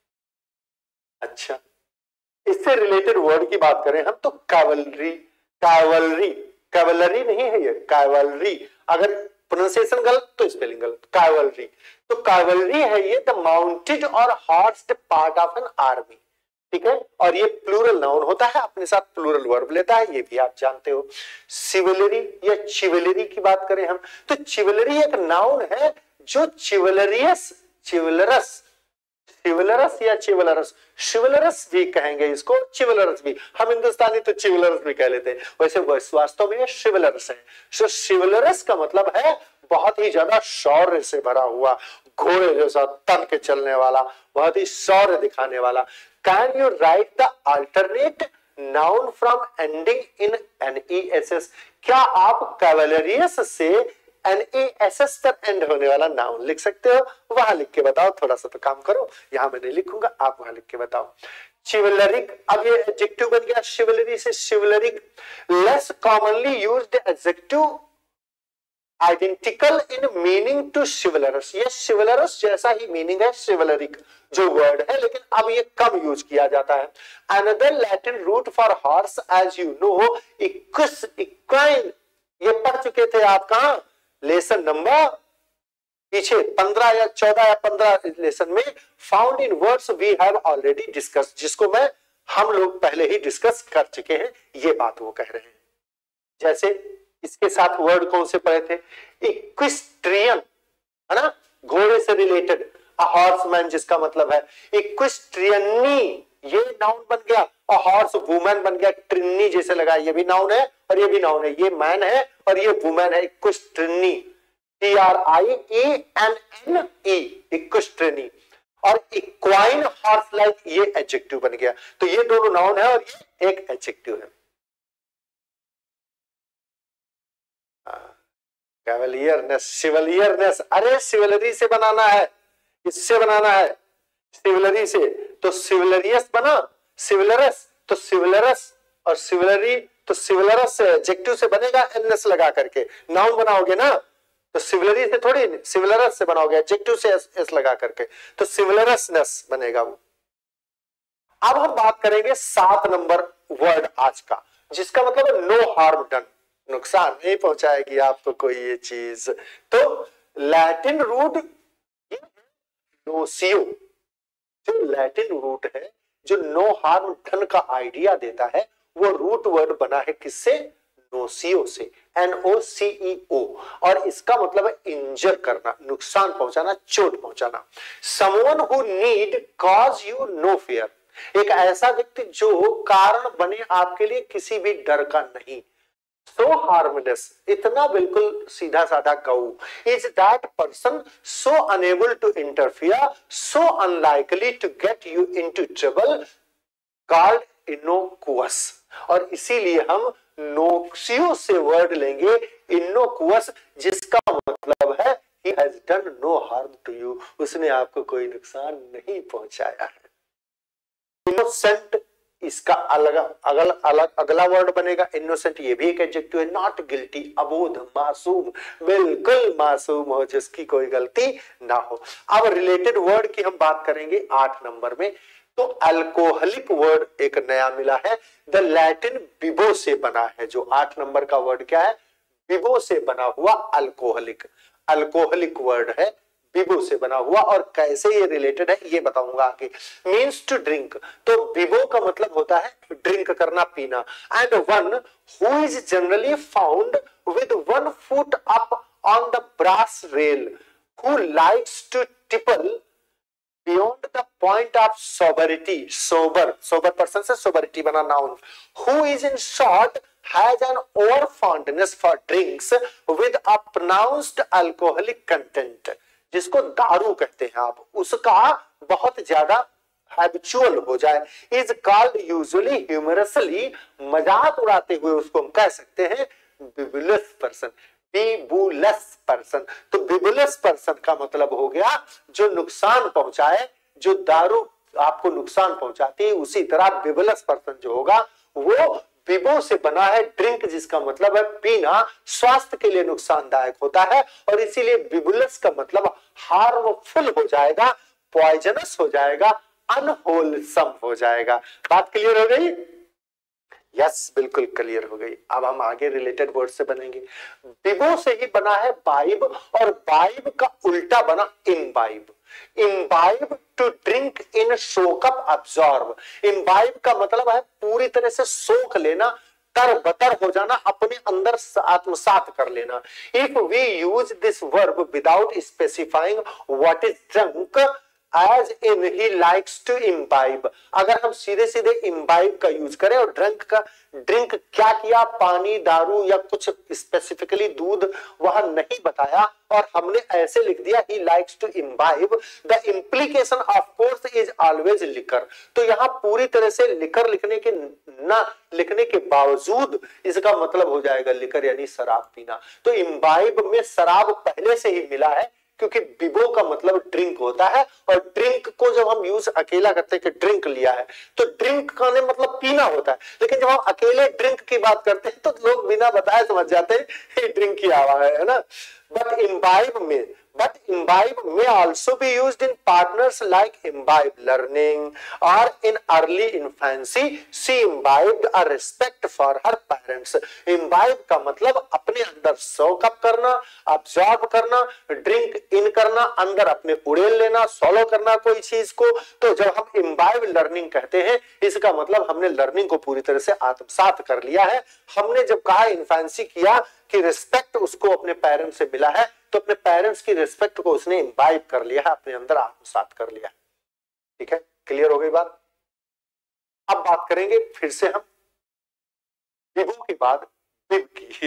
बुलाया। अच्छा, इससे रिलेटेड वर्ड की बात करें हम तो कैवलरी, कैवलरी कैवलरी नहीं है ये, कैवलरी, अगर प्रोनाउंसिएशन गलत तो स्पेलिंग गलत, कैवलरी। तो कैवलरी है ये द माउंटेड और horsed part of an army, ठीक है, और ये प्लूरल नाउन होता है, अपने साथ प्लूरल वर्ब लेता है, ये भी आप जानते हो। सिविलरी या चिवलरी की बात करें हम तो चिवलरी एक नाउन है जो चिवलरियस, चिवलरस, चिवलरस या चिवलरस, शिवलरस भी कहेंगे इसको, चिवलरस भी, हम हिंदुस्तानी तो चिवलरस भी कह लेते हैं, वैसे वास्तव में शिवलरस है। सो शिवलरस का मतलब है बहुत ही ज्यादा शौर्य से भरा हुआ, घोड़े जैसा तन के चलने वाला, बहुत ही शौर्य दिखाने वाला। Can you write the alternate noun from ending in N E S S? क्या आप कैवलरियस से एन ए एस एस तक एंड होने वाला नाउन लिख सकते हो? वहां लिख के बताओ, थोड़ा सा तो काम करो, यहां मैं नहीं लिखूंगा, आप वहां लिख के बताओ। चिवलरिक, अब ये एडजेक्टिव बन गया शिवलरी से chivalric. Less commonly used adjective identical in meaning to chivalrous, ये शिवलरस जैसा ही मीनिंग है शिवलरिक जो वर्ड है, लेकिन अब ये कम यूज किया जाता है। Another Latin root for horse as you know, equus, equine, ये पढ़ चुके थे आप कहां, लेसन नंबर पीछे पंद्रह या चौदह या पंद्रह लेसन में, found in words we have already discuss, जिसको मैं हम लोग पहले ही डिस्कस कर चुके हैं, ये बात वो कह रहे हैं। जैसे इसके साथ वर्ड कौन से पढ़े थे, इक्विस्ट्रियन है ना, घोड़े से रिलेटेड, हॉर्समैन जिसका मतलब है इक्विस्ट्रियनी, ये नाउन बन गया, और हॉर्स वुमेन बन गया, ट्रिनी जैसे लगा, ये भी नाउन है और ये भी नाउन है, ये मैन है और ये वुमेन है, equestrienne, T R I E N N E, equestrienne. और इक्वाइन हॉर्स लाइक, ये एडजेक्टिव बन गया। तो ये दोनों नाउन है और ये एक एडजेक्टिव है। कैवलियरनेस, सिवलियरनेस, अरे सिवलरी से बनाना है, इससे बनाना है सिवलरी से, तो सिवलरियस बना, सिवलरस तो सिवलरस, और सिवलरी तो सिवलरस से एडजेक्टिव से बनेगा एनएस लगा करके, नाउन बनाओगे ना तो सिवलरी से थोड़ी, सिवलरस से बनाओगे एडजेक्टिव से एस, एस लगा करके, तो सिवलरसनेस बनेगा वो। अब हम बात करेंगे सात नंबर वर्ड आज का, जिसका मतलब है नो हार्म डन, नुकसान नहीं पहुंचाएगी आपको कोई ये चीज। तो लैटिन रूट नोसियो, जो लैटिन रूट है जो नो हार्म डन का आइडिया देता है, वो रूट वर्ड बना है किससे? नोसियो से, एन ओ सी ई ओ, और इसका मतलब है इंजर करना, नुकसान पहुंचाना, चोट पहुंचाना। Someone who need cause you no fear, एक ऐसा व्यक्ति जो कारण बने आपके लिए किसी भी डर का नहीं। So harmless, इतना बिल्कुल सीधा साधा कहूं, is that person so unable to interfere, so unlikely to get you into trouble, called innocuous। और इसीलिए हम नोक्सियो से वर्ड लेंगे innocuous, जिसका मतलब है he has done no harm to you, उसने आपको कोई नुकसान नहीं पहुंचाया है। innocent, इसका अलग अगल अलग अगला वर्ड बनेगा इनोसेंट, ये भी एक एडजेक्टिव है। नॉट गिल्टी, अबोध, मासूम, बिल्कुल मासूम हो, जिसकी कोई गलती ना हो। अब रिलेटेड वर्ड की हम बात करेंगे आठ नंबर में, तो अल्कोहलिक वर्ड एक नया मिला है, द लैटिन बिबो से बना है। जो आठ नंबर का वर्ड क्या है? बिबो से बना हुआ अल्कोहलिक, अल्कोहलिक वर्ड है, बिबो से बना हुआ। और कैसे ये रिलेटेड है ये बताऊंगा आगे। मीन्स टू ड्रिंक, तो बिबो का मतलब होता है ड्रिंक करना, पीना। And one who is generally found with one foot up on the brass rail, who likes to tipple beyond the point of sobriety, sober, sober person से सोबरिटी बना noun. Who is in short has an over fondness for drinks with a pronounced alcoholic content, जिसको दारू कहते हैं आप, उसका बहुत ज्यादा हैबिचुअल हो जाए। इज कॉल्ड यूजुअली ह्यूमरसली, मजाक उड़ाते हुए उसको हम कह सकते हैं बिबुलस पर्सन, बिबुलस पर्सन। तो बिबुलस पर्सन का मतलब हो गया जो नुकसान पहुंचाए, जो दारू आपको नुकसान पहुंचाती है, उसी तरह बिबुलस पर्सन जो होगा वो बिबो से बना है, ड्रिंक जिसका मतलब है पीना, स्वास्थ्य के लिए नुकसानदायक होता है, और इसीलिए बिबुलस का मतलब हार्मफुल हो जाएगा, पॉइजनस हो जाएगा, अनहोलसम हो जाएगा। बात क्लियर हो गई? यस, बिल्कुल क्लियर हो गई। अब हम आगे रिलेटेड वर्ड से बनेंगे। बिबो से ही बना है बाइब, और बाइब का उल्टा बना imbibe. Imbibe to drink in soak up absorb, imbibe का मतलब है पूरी तरह से सोख लेना, तरबतर हो जाना, अपने अंदर आत्मसात कर लेना। If we use this verb without specifying what is drunk as in he likes to imbibe, अगर हम सीधे सीधे इम्बाइब का यूज करें और ड्रंक का, ड्रिंक क्या किया, पानी, दारू या कुछ स्पेसिफिकली दूध वहां नहीं बताया और हमने ऐसे लिख दिया he likes to imbibe, the implication of course is always liquor. तो यहाँ पूरी तरह से लिकर लिखने के ना लिखने के बावजूद इसका मतलब हो जाएगा लिकर यानी शराब पीना। तो इम्बाइब में शराब पहले से ही मिला है, क्योंकि बिबो का मतलब ड्रिंक होता है, और ड्रिंक को जब हम यूज अकेला करते हैं कि ड्रिंक लिया है, तो ड्रिंक का मतलब पीना होता है। लेकिन जब हम अकेले ड्रिंक की बात करते हैं तो लोग बिना बताए समझ जाते हैं ये ड्रिंक किया हुआ है ना। बट इम्बाइब में But imbibe may also be used in partners like imbibe learning or in early infancy. She imbibed a respect for her parents. Imbibe का मतलब अपने अंदर soak up करना, absorb करना, drink in करना, अंदर अपने उड़ेल लेना, swallow करना कोई चीज को। तो जब हम imbibe learning कहते हैं, इसका मतलब हमने learning को पूरी तरह से आत्मसात कर लिया है। हमने जब कहा इन्फेंसी किया कि रिस्पेक्ट उसको अपने पेरेंट्स से मिला है, तो अपने पेरेंट्स की रिस्पेक्ट को उसने इम्बाइब कर लिया है, अपने अंदर आत्मसात कर लिया। ठीक है, क्लियर हो गई बात। अब बात करेंगे फिर से हम बिबो के बाद बिब की।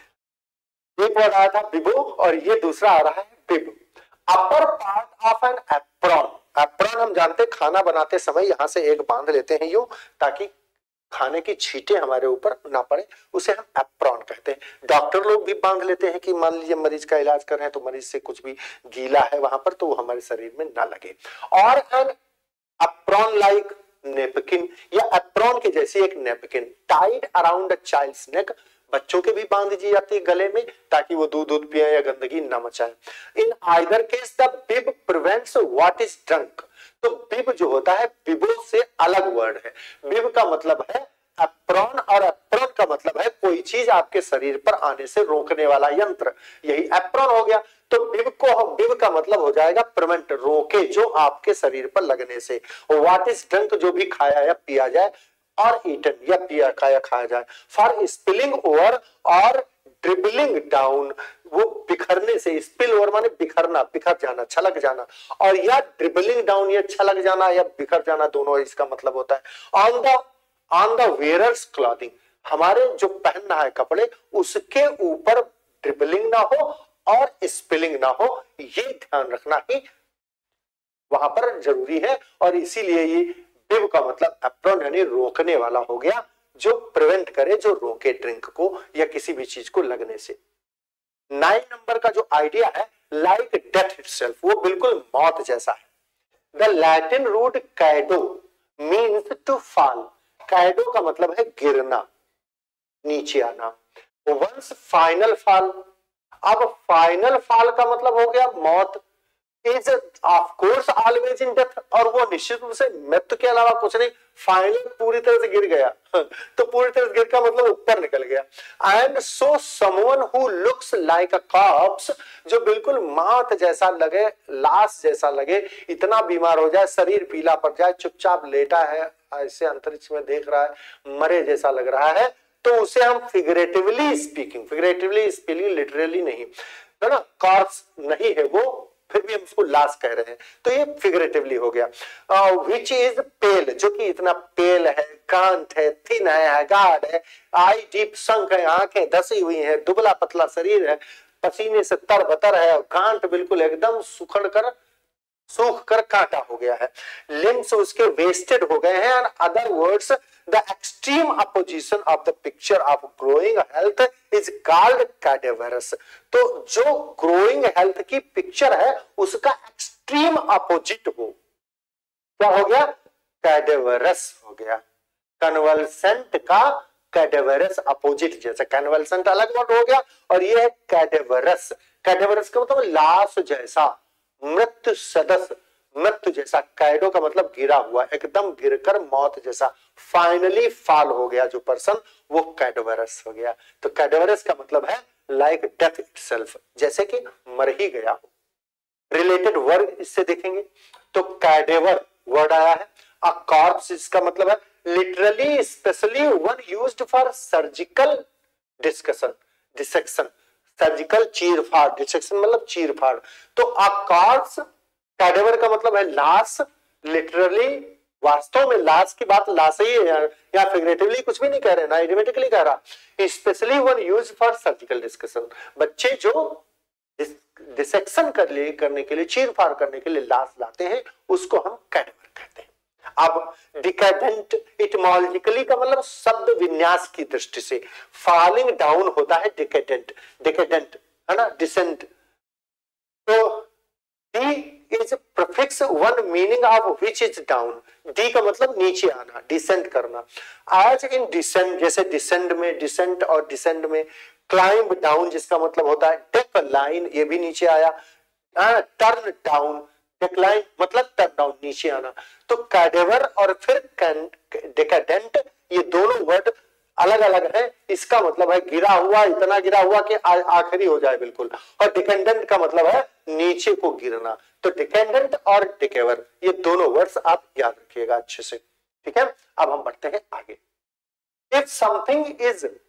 एक वर्ड आया था बिबो और ये दूसरा आ रहा है bib. Upper part of an apron. Apron हम जानते हैं खाना बनाते समय यहां से एक बांध लेते हैं यूं, ताकि खाने की छींटे हमारे ऊपर ना पड़े, उसे हम एप्रॉन कहते हैं। डॉक्टर लोग भी बांध लेते हैं कि मान लीजिए मरीज का इलाज कर रहे हैं तो मरीज से कुछ भी गीला है वहां पर तो वो हमारे शरीर में ना लगे। और एन एप्रॉन लाइक नेपकिन, या एप्रॉन के जैसी एक napkin tied around a child's neck, बच्चों के भी बांध दी जाती है गले में ताकि वो दूध दूध पिए या गंदगी न मचाए। In either case the bib prevents what is drunk. तो बिब जो होता है बिबो से अलग वर्ड है। बिब का मतलब है एप्रॉन और एप्रॉन का मतलब है कोई चीज आपके शरीर पर आने से रोकने वाला यंत्र, यही एप्रॉन हो गया। तो बिब को बिब का मतलब हो जाएगा प्रिवेंट, रोके जो आपके शरीर पर लगने से। व्हाट इज ड्रंक, जो भी खाया या पिया जाए, और ईटन या पिया खाया खाया जाए। फॉर स्पिलिंग ओवर और ड्रिबलिंग डाउन, वो बिखरने से, स्पिल ओवर माने बिखरना, बिखर जाना, छलक जाना, और या ड्रिबलिंग डाउन या छलक जाना या बिखर जाना, दोनों इसका मतलब होता है। On the on the wearer's clothing, हमारे जो पहनना है कपड़े उसके ऊपर ड्रिबलिंग ना हो और स्पिलिंग ना हो, ये ध्यान रखना ही वहां पर जरूरी है। और इसीलिए ये बिब का मतलब एप्रॉन यानी रोकने वाला हो गया, जो प्रिवेंट करे, जो रोके ड्रिंक को या किसी भी चीज को लगने से। नाइन नंबर का जो आइडिया है लाइक डेथ इटसेल्फ, वो बिल्कुल मौत जैसा है। The Latin root cado means to fall. Cado का मतलब है गिरना, नीचे आना। वंस फाइनल फॉल, अब फाइनल फॉल का मतलब हो गया मौत। Is of course always in death, और वो निश्चित रूप से मृत्यु के अलावा कुछ नहीं। फाइनल पूरी तरह से गिर गया तो पूरी तरह से गिर का मतलब ऊपर निकल गया। And so someone who looks like a corpse, जो बिल्कुल मात जैसा लगे, लाश जैसा लगे, इतना बीमार हो जाए, शरीर पीला पड़ जाए, चुपचाप लेटा है ऐसे अंतरिक्ष में देख रहा है, मरे जैसा लग रहा है, तो उसे हम figuratively speaking, figuratively speaking literally नहीं है ना, कॉर्प्स नहीं है वो, फिर भी हम उसको लाश कह रहे हैं, तो ये फिगरेटिवली हो गया। विच इज पेल, जो कि इतना पेल है, कांट है, थिन है, गाढ़ है, आई डीप संक है, आंखें धसी हुई है, दुबला पतला शरीर है, पसीने से तरबतर है, कांट बिल्कुल एकदम सुखड़ कर सूख कर कांटा हो गया है। लिम्स उसके वेस्टेड हो गए हैं। Other words the extreme opposition of the picture of growing health is called cadaverous. तो जो ग्रोइंग हेल्थ की पिक्चर है उसका एक्सट्रीम अपोजिट हो, क्या हो गया? कैडेवरस हो गया। कन्वल्सेंट का कैडेवरस अपोजिट, जैसे कन्वल्सेंट अलग वर्ड हो गया और ये है कैडेवरस। कैडेवरस का मतलब लाश जैसा, मृत्यु सदस्य, मृत्यु जैसा। कैडो का मतलब गिरा हुआ, एकदम गिरकर मौत जैसा। फाइनली फॉल हो गया जो पर्सन, वो कैडेवरस हो गया। तो कैडेवरस का मतलब है लाइक डेथ इटसेल्फ, जैसे कि मर ही गया हो। रिलेटेड वर्ड इससे देखेंगे तो कैडेवर वर्ड आया है। अ कॉर्प्स इसका मतलब है literally specially one used for surgical discussion, dissection, surgical चीर फाड़, डिसेक्शन मतलब चीर फाड़। तो अ कॉर्प्स, कैडेवर का मतलब है लाश, लिटरली वास्तव में लाश की बात लाश ही है या फिगरेटिवली कुछ भी नहीं कह रहे ना, इडियोमेटिकली कह रहा। Specially one used for surgical discussion, बच्चे जो डिसेक्शन कर लिए करने के लिए, चीर फाड़ करने के लिए लाश लाते हैं उसको हम कैडेवर कहते हैं। अब डिकैडेंट इटमोलॉजिकली का मतलब शब्द विन्यास की दृष्टि से फॉलिंग डाउन होता है डिकैडेंट, डिकैडेंट है ना, डिसेंट। तो de is prefix one meaning of which is down. De का मतलब नीचे आना, डिसेंट करना। आज इन डिसेंट, जैसे डिसेंड में, डिसेंट और डिसेंड में क्लाइंब डाउन जिसका मतलब होता है डेक्लाइन, ये भी नीचे आया। टर्न डाउन, डिक्लाइन मतलब टर्न डाउन, नीचे आना। तो कैडेवर और फिर डिकैडेंट, ये दोनों वर्ड अलग अलग है। इसका मतलब है गिरा हुआ, इतना गिरा हुआ कि आखिरी हो जाए बिल्कुल। और डिकेंडेंट का मतलब है नीचे को गिरना। तो डिकेंडेंट और डिकेवर ये दोनों वर्ड्स आप याद रखिएगा अच्छे से, ठीक है। अब हम बढ़ते हैं आगे। If something is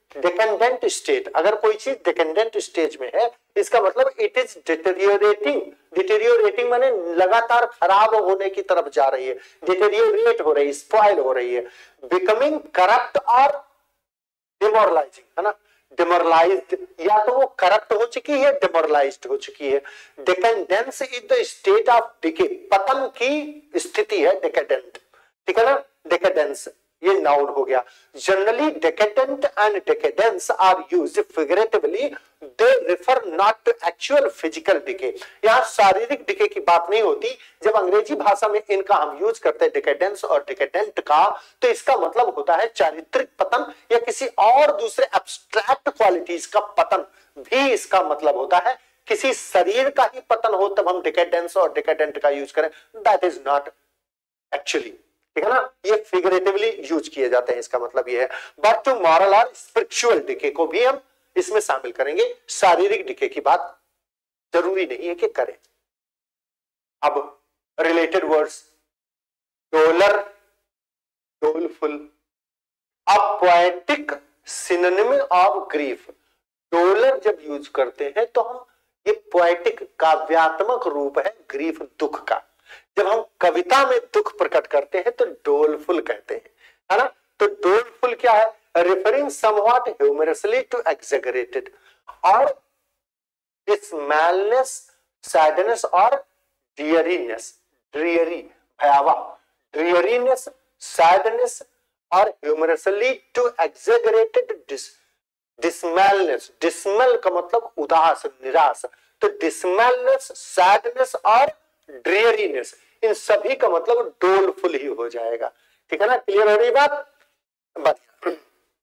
dependent state, अगर कोई चीज डिपेंडेंट स्टेज में है इसका मतलब इट इज डिटेरियोरेटिंग। डिटेरियोरेटिंग माने लगातार खराब होने की तरफ जा रही है, डिटेरियोरेट हो रही है, स्पॉइल हो रही है। बिकमिंग करप्ट और डिमोरलाइजिंग, है ना, डिमोरलाइज्ड, या तो वो करप्ट हो चुकी है, डिमोरलाइज्ड हो चुकी है। Decadence is the state of decay, पतन की स्थिति है डिकेडेंट, ठीक है ना। डिकेडेंस ये नाउन हो गया। Generally decadent and decadence are used figuratively, they refer not to actual physical decay. यहां शारीरिक डिके की बात नहीं होती। जब अंग्रेजी भाषा में इनका हम यूज करते हैं डिकेडेंस और डिकेडेंट का, तो इसका मतलब होता है चारित्रिक पतन या किसी और दूसरे एब्स्ट्रैक्ट क्वालिटीज का पतन भी इसका मतलब होता है। किसी शरीर का ही पतन हो तब हम डिकेडेंस और डिकेडेंट का यूज करें, दैट इज नॉट एक्चुअली, ठीक है ना, ये फिगरेटिवली यूज किए जाते हैं, इसका मतलब ये है। बट टू मॉरल और स्पिरिचुअल डिके को भी हम इसमें शामिल करेंगे, शारीरिक डिके की बात जरूरी नहीं है कि करें। अब related words, dolour, doleful, a poetic synonym of grief. Dolour जब यूज करते हैं तो हम, ये पोएटिक काव्यात्मक रूप है ग्रीफ, दुख का। जब हम कविता में दुख प्रकट करते हैं तो डोलफुल कहते हैं, है ना। तो डोलफुल क्या है, referring somewhat humorously to exaggerated और डिसमैलनेस, सैडनेस और ड्रीयरीनेस, ड्रीयरी भयावह, ड्रीयरीनेस, सैडनेस और humorously to exaggerated dis dismalness, dismal का मतलब उदास, निराश, तो डिसमैलनेस, सैडनेस और ड्रीयरीनेस, इन सभी का मतलब डोलफुल ही हो जाएगा, ठीक है ना। क्लियर हो रही बात? बढ़िया।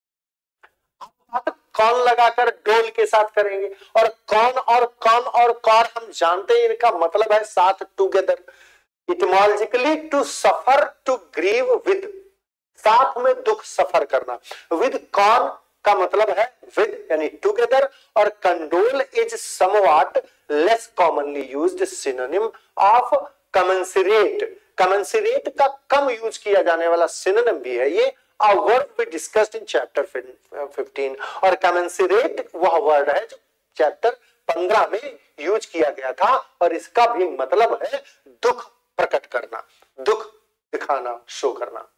कौन लगाकर डोल के साथ करेंगे, और कौन और कौन और कौन हम जानते हैं, इनका मतलब है साथ, together. Etymologically to suffer, to grieve with, साथ में दुख सफर करना। विद कौन का मतलब है विद यानी टुगेदर, और condole is somewhat less commonly used synonym of commiserate. Commiserate का कम यूज किया जाने वाला सिनोनिम भी है ये, a word we discussed in chapter fifteen, और कमेंसरेट वह वर्ड है जो चैप्टर पंद्रह में यूज किया गया था, और इसका भी मतलब है दुख प्रकट करना, दुख दिखाना, शो करना।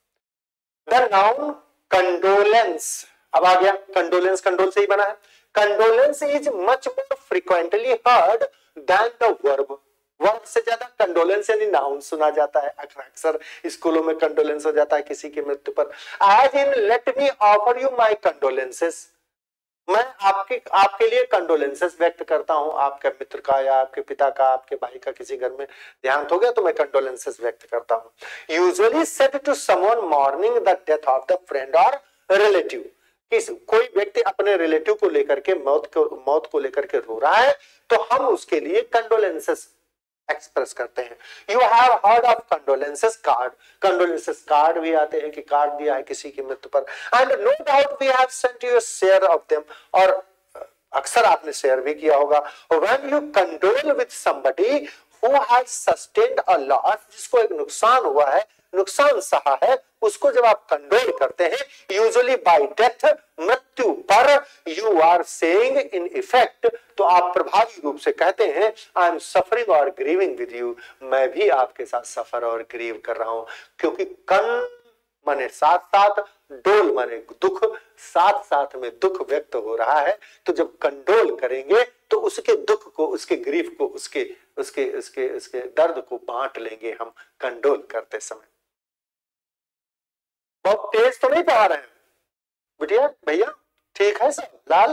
द नाउन कंडोलेंस, अब आ गया, कंडोलेंस कंडोल से ही बना है। Condolence is much more frequently heard than the verb. Verb से ज्यादा कंडोलेंस यानी नाउन सुना जाता है, अक्सर स्कूलों में कंडोलेंस हो जाता है किसी की मृत्यु पर। As in let me offer you my condolences, मैं आपके आपके लिए कंडोलेंसेस व्यक्त करता हूं, आपके मित्र का या आपके पिता का, आपके भाई का किसी घर में देहांत हो गया तो मैं कंडोलेंसेस व्यक्त करता हूं। Usually said to someone mourning the death of the friend और रिलेटिव, किस कोई व्यक्ति अपने रिलेटिव को लेकर के मौत को मौत को लेकर के रो रहा है तो हम उसके लिए कंडोलेंसेस एक्सप्रेस करते हैं। You have heard of condolences card, condolences card भी आते हैं कि कार्ड दिया है किसी की मृत्यु पर। And no doubt we have sent you a share of them, और अक्सर आपने शेयर भी किया होगा। When you condole with somebody who has sustained a loss, जिसको एक नुकसान हुआ है, नुकसान सहा है, उसको जब आप कंडोल करते हैं यूजुअली बाय डेथ, मृत्यु पर, you are saying in effect, तो आप प्रभावी रूप से कहते हैं आई एम सफरिंग और ग्रीविंग विद यू, मैं भी आपके साथ सफर और ग्रीव कर रहा हूं। क्योंकि कन माने साथ साथ, डोल माने दुख, साथ साथ में दुख व्यक्त हो रहा है, तो जब कंडोल करेंगे तो उसके दुख को, उसके ग्रीफ को, उसके उसके उसके उसके दर्द को बांट लेंगे हम कंडोल करते समय। बहुत तेज तो नहीं पढ़ा रहे हैं बिटिया भैया, ठीक है सब, लाल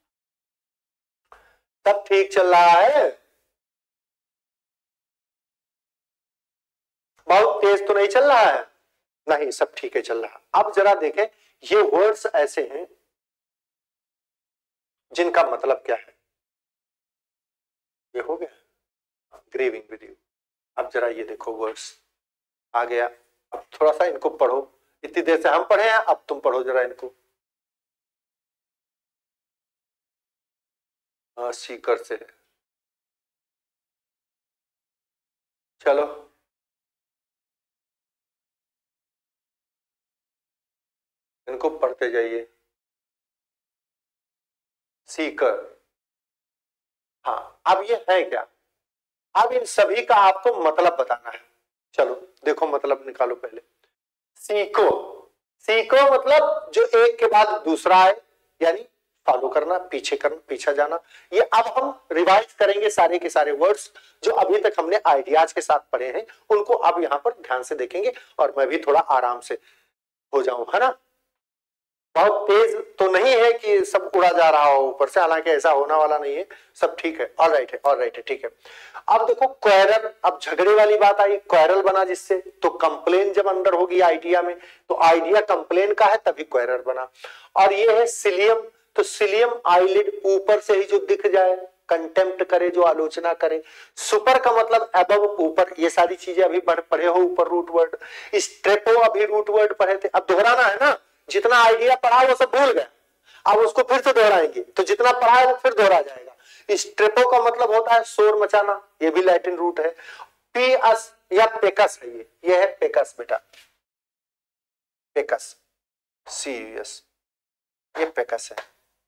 सब ठीक चल रहा है, बहुत तेज तो नहीं चल रहा है, नहीं सब ठीक है चल रहा। अब जरा देखें, ये वर्ड्स ऐसे हैं जिनका मतलब क्या है, ये हो गया ग्रीविंग विद यू। अब जरा ये देखो वर्ड्स आ गया, अब थोड़ा सा इनको पढ़ो, इतनी देर से हम पढ़े हैं, अब तुम पढ़ो जरा इनको। हाँ सीकर से, चलो इनको पढ़ते जाइए। सीकर। हाँ, अब ये है क्या? अब इन सभी का आपको मतलब बताना है। चलो देखो मतलब निकालो पहले। सीको, सीको मतलब जो एक के बाद दूसरा है, यानी फॉलो करना, पीछे करना, पीछे जाना। ये अब हम रिवाइज करेंगे सारे के सारे वर्ड्स जो अभी तक हमने आइडियाज के साथ पढ़े हैं, उनको अब यहां पर ध्यान से देखेंगे और मैं भी थोड़ा आराम से हो जाऊं, है ना। बहुत तेज तो नहीं है कि सब उड़ा जा रहा हो ऊपर से, हालांकि ऐसा होने वाला नहीं है, सब ठीक है, ऑल राइट है, ऑल राइट है, ठीक है। अब देखो क्वेरल, अब झगड़े वाली बात आई, क्वेरल बना जिससे, तो कंप्लेन जब अंदर होगी आइडिया में, तो आइडिया कंप्लेन का है तभी क्वेरल बना। और ये है सिलियम, तो सिलियम आईलिड, ऊपर से ही जो दिख जाए, कंटेम्प्ट करे, जो आलोचना करे। सुपर का मतलब अबव, ऊपर, ये सारी चीजें अभी पढ़े हो ऊपर रूट वर्ड। स्ट्रेपो अभी रूट वर्ड पढ़े थे, अब दोहराना है ना, जितना आइडिया पढ़ा वो सब भूल गए, अब उसको फिर से दोहराएंगे, तो जितना पढ़ा है वो फिर दोहरा जाएगा। स्ट्रेपो का मतलब होता है शोर मचाना, ये भी लैटिन रूट है। पी अस या पेकस है, ये ये है पेकस बेटा, पेकस, सी एस, ये पेकस है,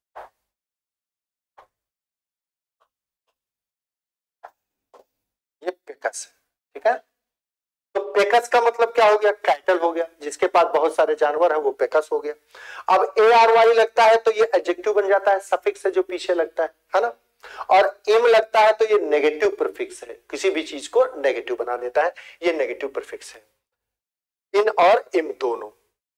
ये पेकस है, ठीक है। तो पेकस का मतलब क्या हो गया? कैटल हो गया, जिसके पास बहुत सारे जानवर है वो पेकस हो गया। अब ए आर वाई लगता है तो ये एडजेक्टिव बन जाता है, सफिक्स से जो पीछे लगता है है ना। और इम लगता है तो ये नेगेटिव प्रीफिक्स है, किसी भी चीज को नेगेटिव बना देता है, ये नेगेटिव प्रीफिक्स है। इन और इम दोनों।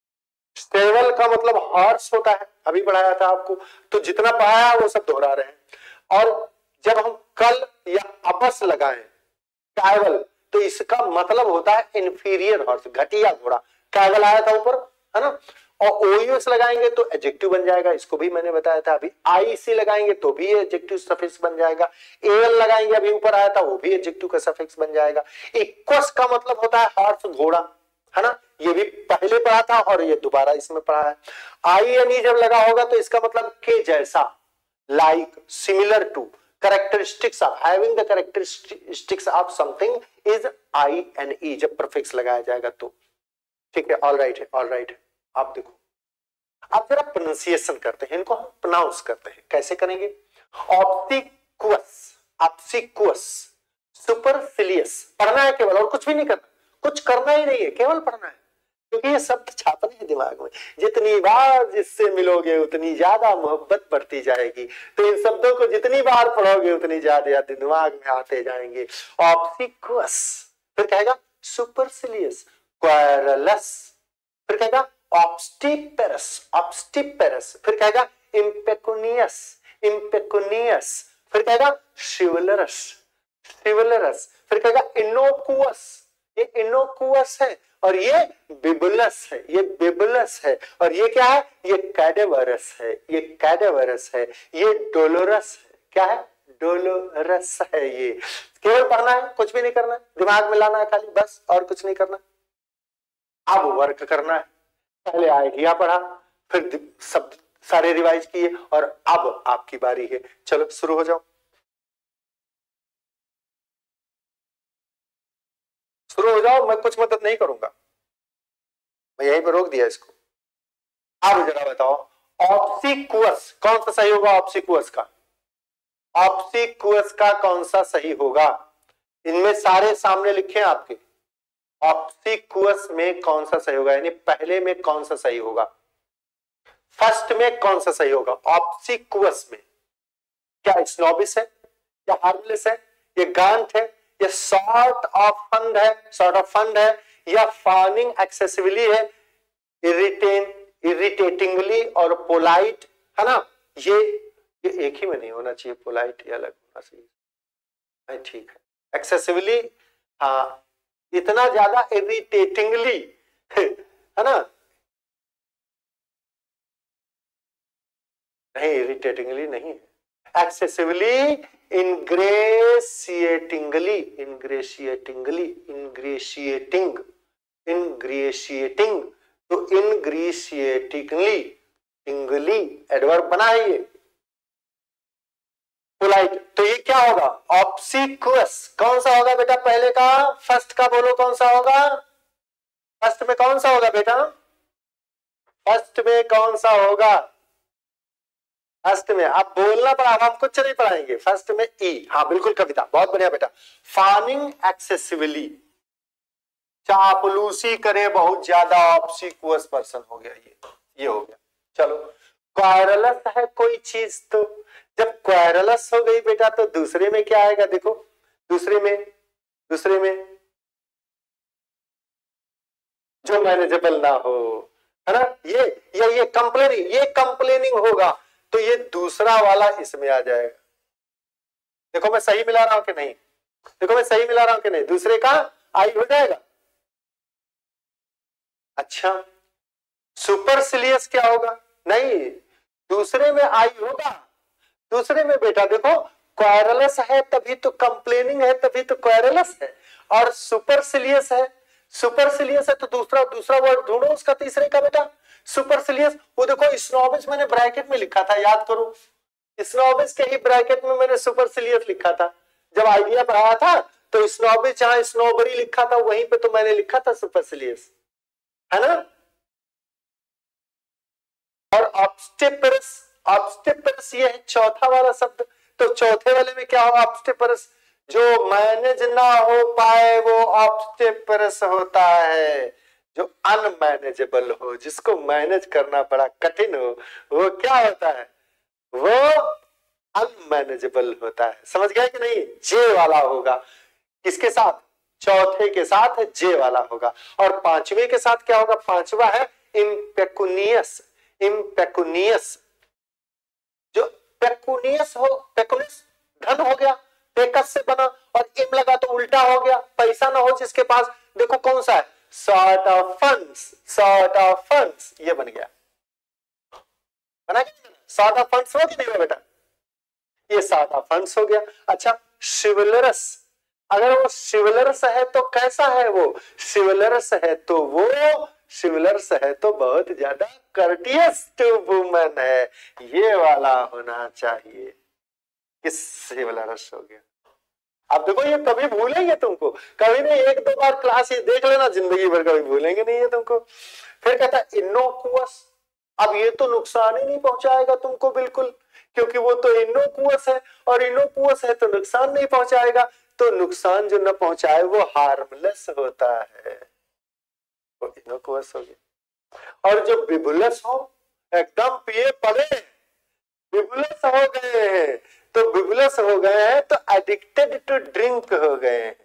स्टेबल का मतलब हॉर्स होता है, अभी पढ़ाया था आपको, तो जितना पढ़ाया वो सब दोहरा रहे हैं। और जब हम कल या अपस लगाएं, कैवल, तो इसका मतलब होता है इंफीरियर हॉर्स, घटिया घोड़ा, कैवल आया था ऊपर, है ना। और ओयूएस लगाएंगे तो एडजेक्टिव बन जाएगा, इसको भी मैंने बताया था अभी। आईसी लगाएंगे तो भी एडजेक्टिव सफिक्स बन जाएगा। एल लगाएंगे, अभी ऊपर आया था, वो भी एडजेक्टिव का सफिक्स बन जाएगा। इक्वस का मतलब होता है हॉर्स, घोड़ा, है ना, ये भी पहले पढ़ा था और ये दोबारा इसमें पढ़ा है। आई एन ई जब लगा होगा तो इसका मतलब के जैसा, like, similar to, characteristics of having the characteristics of something is I N E जब prefix लगाया जाएगा तो, ठीक है, ऑल राइट है, ऑल राइट है। आप देखो, अब जरा प्रोनाउंसिएशन करते हैं, इनको हम प्रोनाउंस करते हैं, कैसे करेंगे? ऑब्सिक्वस, ऑब्सिक्वस, सुपरसिलियस, पढ़ना है केवल, और कुछ भी नहीं करना, कुछ करना ही नहीं है, केवल पढ़ना है, क्योंकि ये शब्द छापने हैं दिमाग में। जितनी बार जिससे मिलोगे उतनी ज्यादा मोहब्बत बढ़ती जाएगी, तो इन शब्दों को जितनी बार पढ़ोगे उतनी ज्यादा दिमाग में आते जाएंगे। ऑब्सिक्वस, फिर कहेगा सुपरसिलियस, क्वेरलस, फिर कहेगा ऑब्स्टिपेरस, ऑब्स्टिपेरस, फिर कहेगा इम्पेकुनियस, इम्पेकुनियस, फिर कहेगा शिवलरस, शिवलरस, फिर कहेगा इनोकुअस, ये इनोकुअस है, और ये बिबुलस है, ये बिबुलस है, और ये क्या है? ये कैडेवरस है, ये कैडेवरस है, ये डोलोरस है, क्या है? डोलोरस है। ये केवल पढ़ना है, कुछ भी नहीं करना है, दिमाग में लाना है खाली, बस, और कुछ नहीं करना। अब वर्क करना है, पहले आइडिया पढ़ा, फिर सब सारे रिवाइज किए, और अब आपकी बारी है, चलो शुरू हो जाओ, शुरू हो जाओ, मैं कुछ मदद नहीं करूंगा, मैं यहीं पर रोक दिया इसको। अब जरा बताओ, ऑब्सिक्वस कौन सा सही होगा? ऑब्सिक्वस का, ऑब्सिक्वस का कौन सा सही होगा? इनमें सारे सामने लिखे आपके, ऑब्सिक्वस में कौन सा सही होगा, यानी पहले में कौन सा सही होगा, फर्स्ट में कौन सा सही होगा? ऑब्सिक्वस में क्या स्नोबिस है, या हार्मलेस है, या गांठ है, या सॉर्ट ऑफ फंड है, सॉर्ट ऑफ फंड है, या फाउनिंग एक्सेसिवली है, इरिटेन इरिटेटिंगली और पोलाइट, है ना। ये ये एक ही में नहीं होना चाहिए, पोलाइट ये अलग होना चाहिए, ठीक है। एक्सेसिवली, हाँ, इतना ज्यादा इरिटेटिंगली, है ना, नहीं, इरिटेटिंगली नहीं है, excessively, ingratiatingly, ingratiatingly, ingratiating, ingratiating, तो ingratiatingly, tingly एडवर्ब बना है ये। पोलाइट, तो ये क्या होगा? ऑब्सिक्वस कौन सा होगा बेटा? पहले का, फर्स्ट का बोलो कौन सा होगा? फर्स्ट में कौन सा होगा बेटा? फर्स्ट में कौन सा होगा? फर्स्ट में आप बोलना पड़ा, हम कुछ नहीं पढ़ाएंगे। फर्स्ट में ई, हाँ बिल्कुल कविता, बहुत बढ़िया बेटा। फानिंग एक्सेसिवली, चापलूसी करे बहुत ज्यादा, ऑब्सिक्वस पर्सन हो गया ये ये हो गया। चलो क्वायरलस है कोई चीज, तो जब क्वायरलस हो गई बेटा तो दूसरे में क्या आएगा, देखो दूसरे में दूसरे में जो मैनेजेबल ना हो, है ना, ये ये ये कंप्लेनिंग, ये कंप्लेनिंग होगा तो ये दूसरा वाला इसमें आ जाएगा। देखो मैं सही मिला रहा हूं कि नहीं, देखो मैं सही मिला रहा हूं कि नहीं, दूसरे का आई हो जाएगा। अच्छा सुपरसिलियस क्या होगा, नहीं दूसरे में आई होगा, दूसरे में बेटा देखो क्वायरलस है तभी तो कंप्लेनिंग है, तभी तो क्वायरलस है, और सुपरसिलियस है, सुपरसिलियस है तो दूसरा दूसरा वर्ड ढूंढो उसका तीसरे का बेटा। सुपरसिलियस, वो देखो स्नोबिस मैंने ब्रैकेट में लिखा था, याद करो स्नोबिस के ही ब्रैकेट में मैंने सुपरसिलियस लिखा था जब आइडिया पढ़ाया था, तो स्नोबिस जहां स्नोबरी लिखा था वहीं पे तो मैंने लिखा था सुपरसिलियस, है ना। और ऑब्स्टिपरस, ऑब्स्टिपरस ये है चौथा वाला शब्द, तो चौथे वाले में क्या होगा, ऑब्स्टिपरस, जो मैनेज ना हो पाए वो ऑब्स्टिपरस होता है, जो अनमैनेजेबल हो, जिसको मैनेज करना बड़ा कठिन हो, वो क्या होता है, वो अनमैनेजेबल होता है। समझ गए कि नहीं, जे वाला होगा किसके साथ, चौथे के साथ जे वाला होगा। और पांचवे के साथ क्या होगा, पांचवा है इम्पेकुनियस, इम्पेकुनियस, जो पेकुनियस हो, पेकुनियस धन हो गया, पेकस से बना और इम लगा तो उल्टा हो गया, पैसा ना हो जिसके पास, देखो कौन सा है, sort of funds, sort of funds, ये बन गया, बना क्या, सॉर्ट ऑफ फंड्स हो कि नहीं बेटा, ये सॉर्ट ऑफ फंड्स हो गया। अच्छा शिवलरस, अगर वो शिवलरस है तो कैसा है, वो शिवलरस है तो वो शिवलरस है तो बहुत ज्यादा कर्टियस टू वुमन है, ये वाला होना चाहिए, किस शिवलरस हो गया। अब देखो ये कभी भूलेंगे तुमको, कभी नहीं, एक दो बार क्लास ये देख लेना, जिंदगी भर कभी भूलेंगे नहीं है तुमको। फिर कहता है इनोकुअस, अब ये तो नुकसान ही नहीं पहुंचाएगा तुमको बिल्कुल, क्योंकि वो तो इनोकुअस है, और इनोकुअस है तो नुकसान नहीं पहुंचाएगा, तो नुकसान जो न पहुंचाए वो हार्मलेस होता है, वो इनोकुअस हो गया। और जो बिबुलस हो, एकदम पिए पड़े बिबुलस हो गए हैं, तो बिबुलस हो गए हैं तो एडिक्टेड टू ड्रिंक हो गए हैं,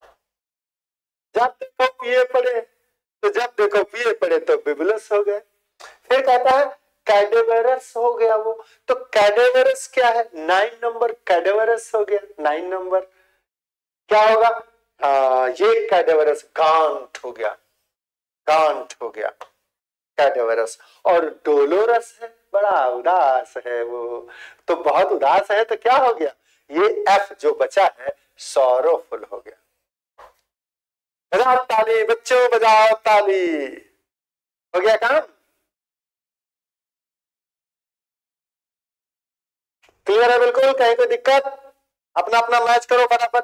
जब देखो पिए पड़े, तो जब देखो पिए पड़े तो बिबुलस हो गए। फिर कहता है कैडेवरस हो गया वो, तो कैडेवरस क्या है, नाइन नंबर कैडेवरस हो गया, नाइन नंबर क्या होगा, हाँ ये कैडेवरस गांठ हो गया, गांठ हो गया कैडेवरस। और डोलोरस है, बड़ा उदास है वो, तो बहुत उदास है तो क्या हो गया, ये एफ जो बचा है सॉरोफुल हो गया। बजाओ ताली बच्चों, बजाओ ताली, हो गया काम, क्लियर है बिल्कुल, कहीं कोई दिक्कत, अपना अपना मैच करो फटाफट।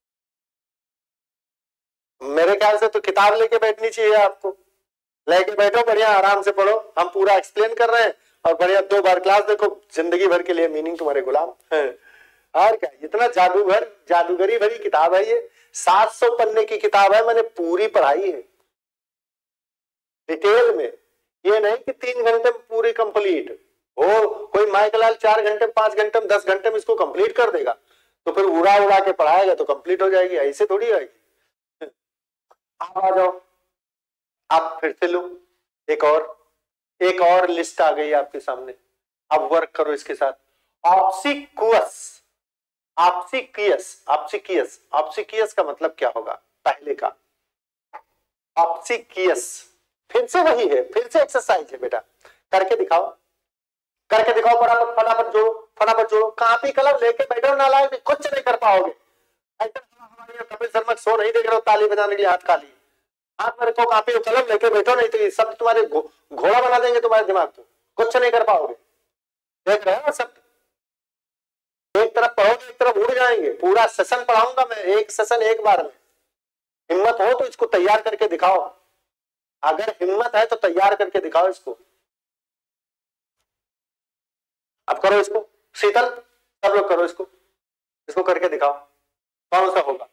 मेरे ख्याल से तो किताब लेके बैठनी चाहिए आपको, लेके बैठो बढ़िया आराम से पढ़ो, हम पूरा एक्सप्लेन कर रहे हैं और बढ़िया दो बार क्लास देखो, जिंदगी भर के लिए मीनिंग तुम्हारे गुलाम है। और क्या, इतना जादूगर जादूगरी भरी किताब है ये, सात सौ पन्ने की किताब है, मैंने पूरी पढ़ाई है डिटेल में, ये नहीं कि तीन घंटे में पूरी कंप्लीट हो, कोई माइकलाल चार घंटे पांच घंटे में दस घंटे में इसको कंप्लीट कर देगा, तो फिर उड़ा उड़ा के पढ़ाएगा तो कंप्लीट हो जाएगी, ऐसे थोड़ी आएगी। आप आ जाओ, आप फिर से लो, एक और एक और लिस्ट आ गई आपके सामने, अब वर्क करो इसके साथ। ऑब्सिक्वस, ऑब्सिकियस, ऑब्सिकियस, ऑब्सिकियस का मतलब क्या होगा, पहले का ऑब्सिकियस, फिर से वही है, फिर से एक्सरसाइज है बेटा, करके दिखाओ, करके दिखाओ, फटाफट फटाफट जोड़ो, फटाफट जोड़ो, कापी कलम लेके बैठो, ना लाए कुछ नहीं कर पाओगे। कपिल शर्मा शो नहीं देख रहे हो ताली बजाने के लिए हाथ खाली, हाथ में रखो कापी और कलम लेके बैठो, नहीं तो ये सब तुम्हारे घोड़ा बना देंगे तुम्हारे दिमाग को, कुछ नहीं कर पाओगे। देख रहे हो सब, एक तरफ पढ़ोगे एक तरफ उड़ जाएंगे, पूरा सेशन पढ़ाऊंगा मैं, एक सेशन एक बार में, हिम्मत हो तो इसको तैयार करके दिखाओ, अगर हिम्मत है तो तैयार करके दिखाओ इसको। अब करो इसको, शीतल सब लोग करो इसको, इसको करके दिखाओ कौन सा होगा।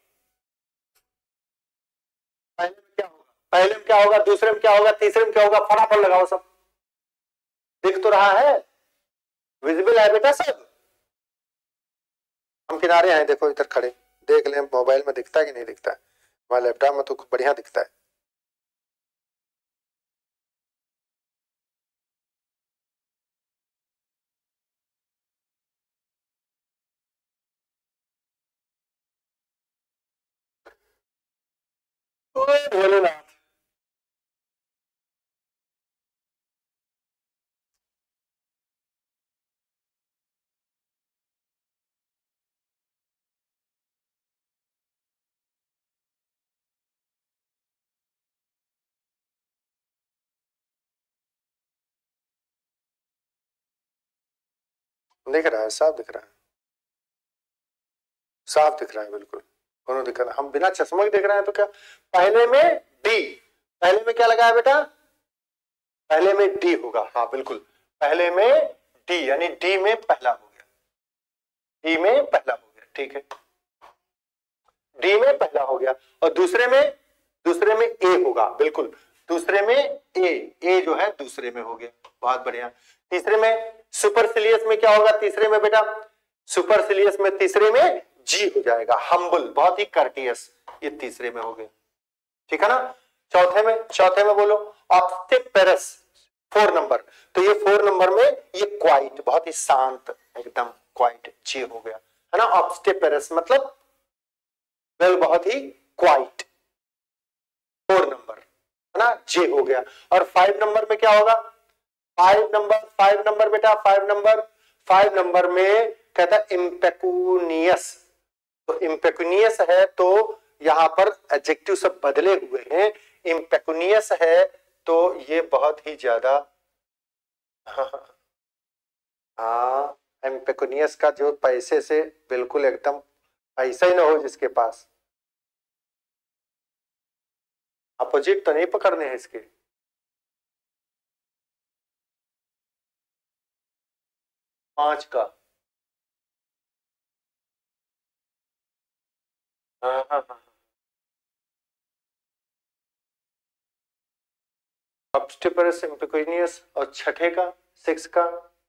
पहले में क्या होगा, पहले में क्या होगा, दूसरे में क्या होगा, तीसरे में क्या होगा, फटाफट लगाओ सब। दिख तो रहा है, विजिबल है बेटा सब। हम किनारे आए, देखो इधर खड़े, देख लें मोबाइल में दिखता है कि नहीं दिखता है। हमारे लैपटॉप में तो बढ़िया दिखता है। भोलेनाथ, दिख रहा है, साफ दिख रहा है, साफ दिख रहा है, बिल्कुल दोनों दिख रहा है। हम बिना चश्मा के देख रहे हैं तो क्या, पहले में डी, पहले में क्या लगा है बेटा, पहले में डी होगा, हाँ बिल्कुल, पहले में डी यानी डी में पहला हो गया, डी में पहला हो गया, ठीक है, डी में पहला हो गया। और दूसरे में, दूसरे में ए होगा, बिल्कुल दूसरे में ए, ए जो है दूसरे में हो गया, बहुत बढ़िया। तीसरे में सुपरसिलियस में क्या होगा, तीसरे में बेटा, सुपरसिलियस में तीसरे में जी हो जाएगा, हम्बल, बहुत ही कर्टियस, ये तीसरे में हो गया, ठीक है ना। चौथे में, चौथे में बोलो ऑब्स्टिपेरस, फोर नंबर, तो ये फोर नंबर में ये क्वाइट, बहुत ही शांत, एकदम क्वाइट, जी हो गया, है ना। ऑब्स्टिपेरस मतलब वेल, बहुत ही क्वाइट, फोर नंबर, है ना, जे हो गया। और फाइव नंबर में क्या होगा, फाइव नंबर, फाइव नंबर बेटा, फाइव नंबर, फाइव नंबर में कहता है इम्पेकुनियस, तो इम्पेकुनियस है तो यहां पर एडजेक्टिव सब बदले हुए हैं, इम्पेकुनियस है तो ये बहुत ही ज्यादा, हाँ इम्पेकुनियस का जो पैसे से बिल्कुल एकदम पैसा ही ना हो जिसके पास, अपोजिट तो नहीं पकड़ने हैं इसके। पांच का, हाँ हाँ हाँ, ऑब्स्टिपेरस, इम्पेकुनियस, और छठे का, सिक्स का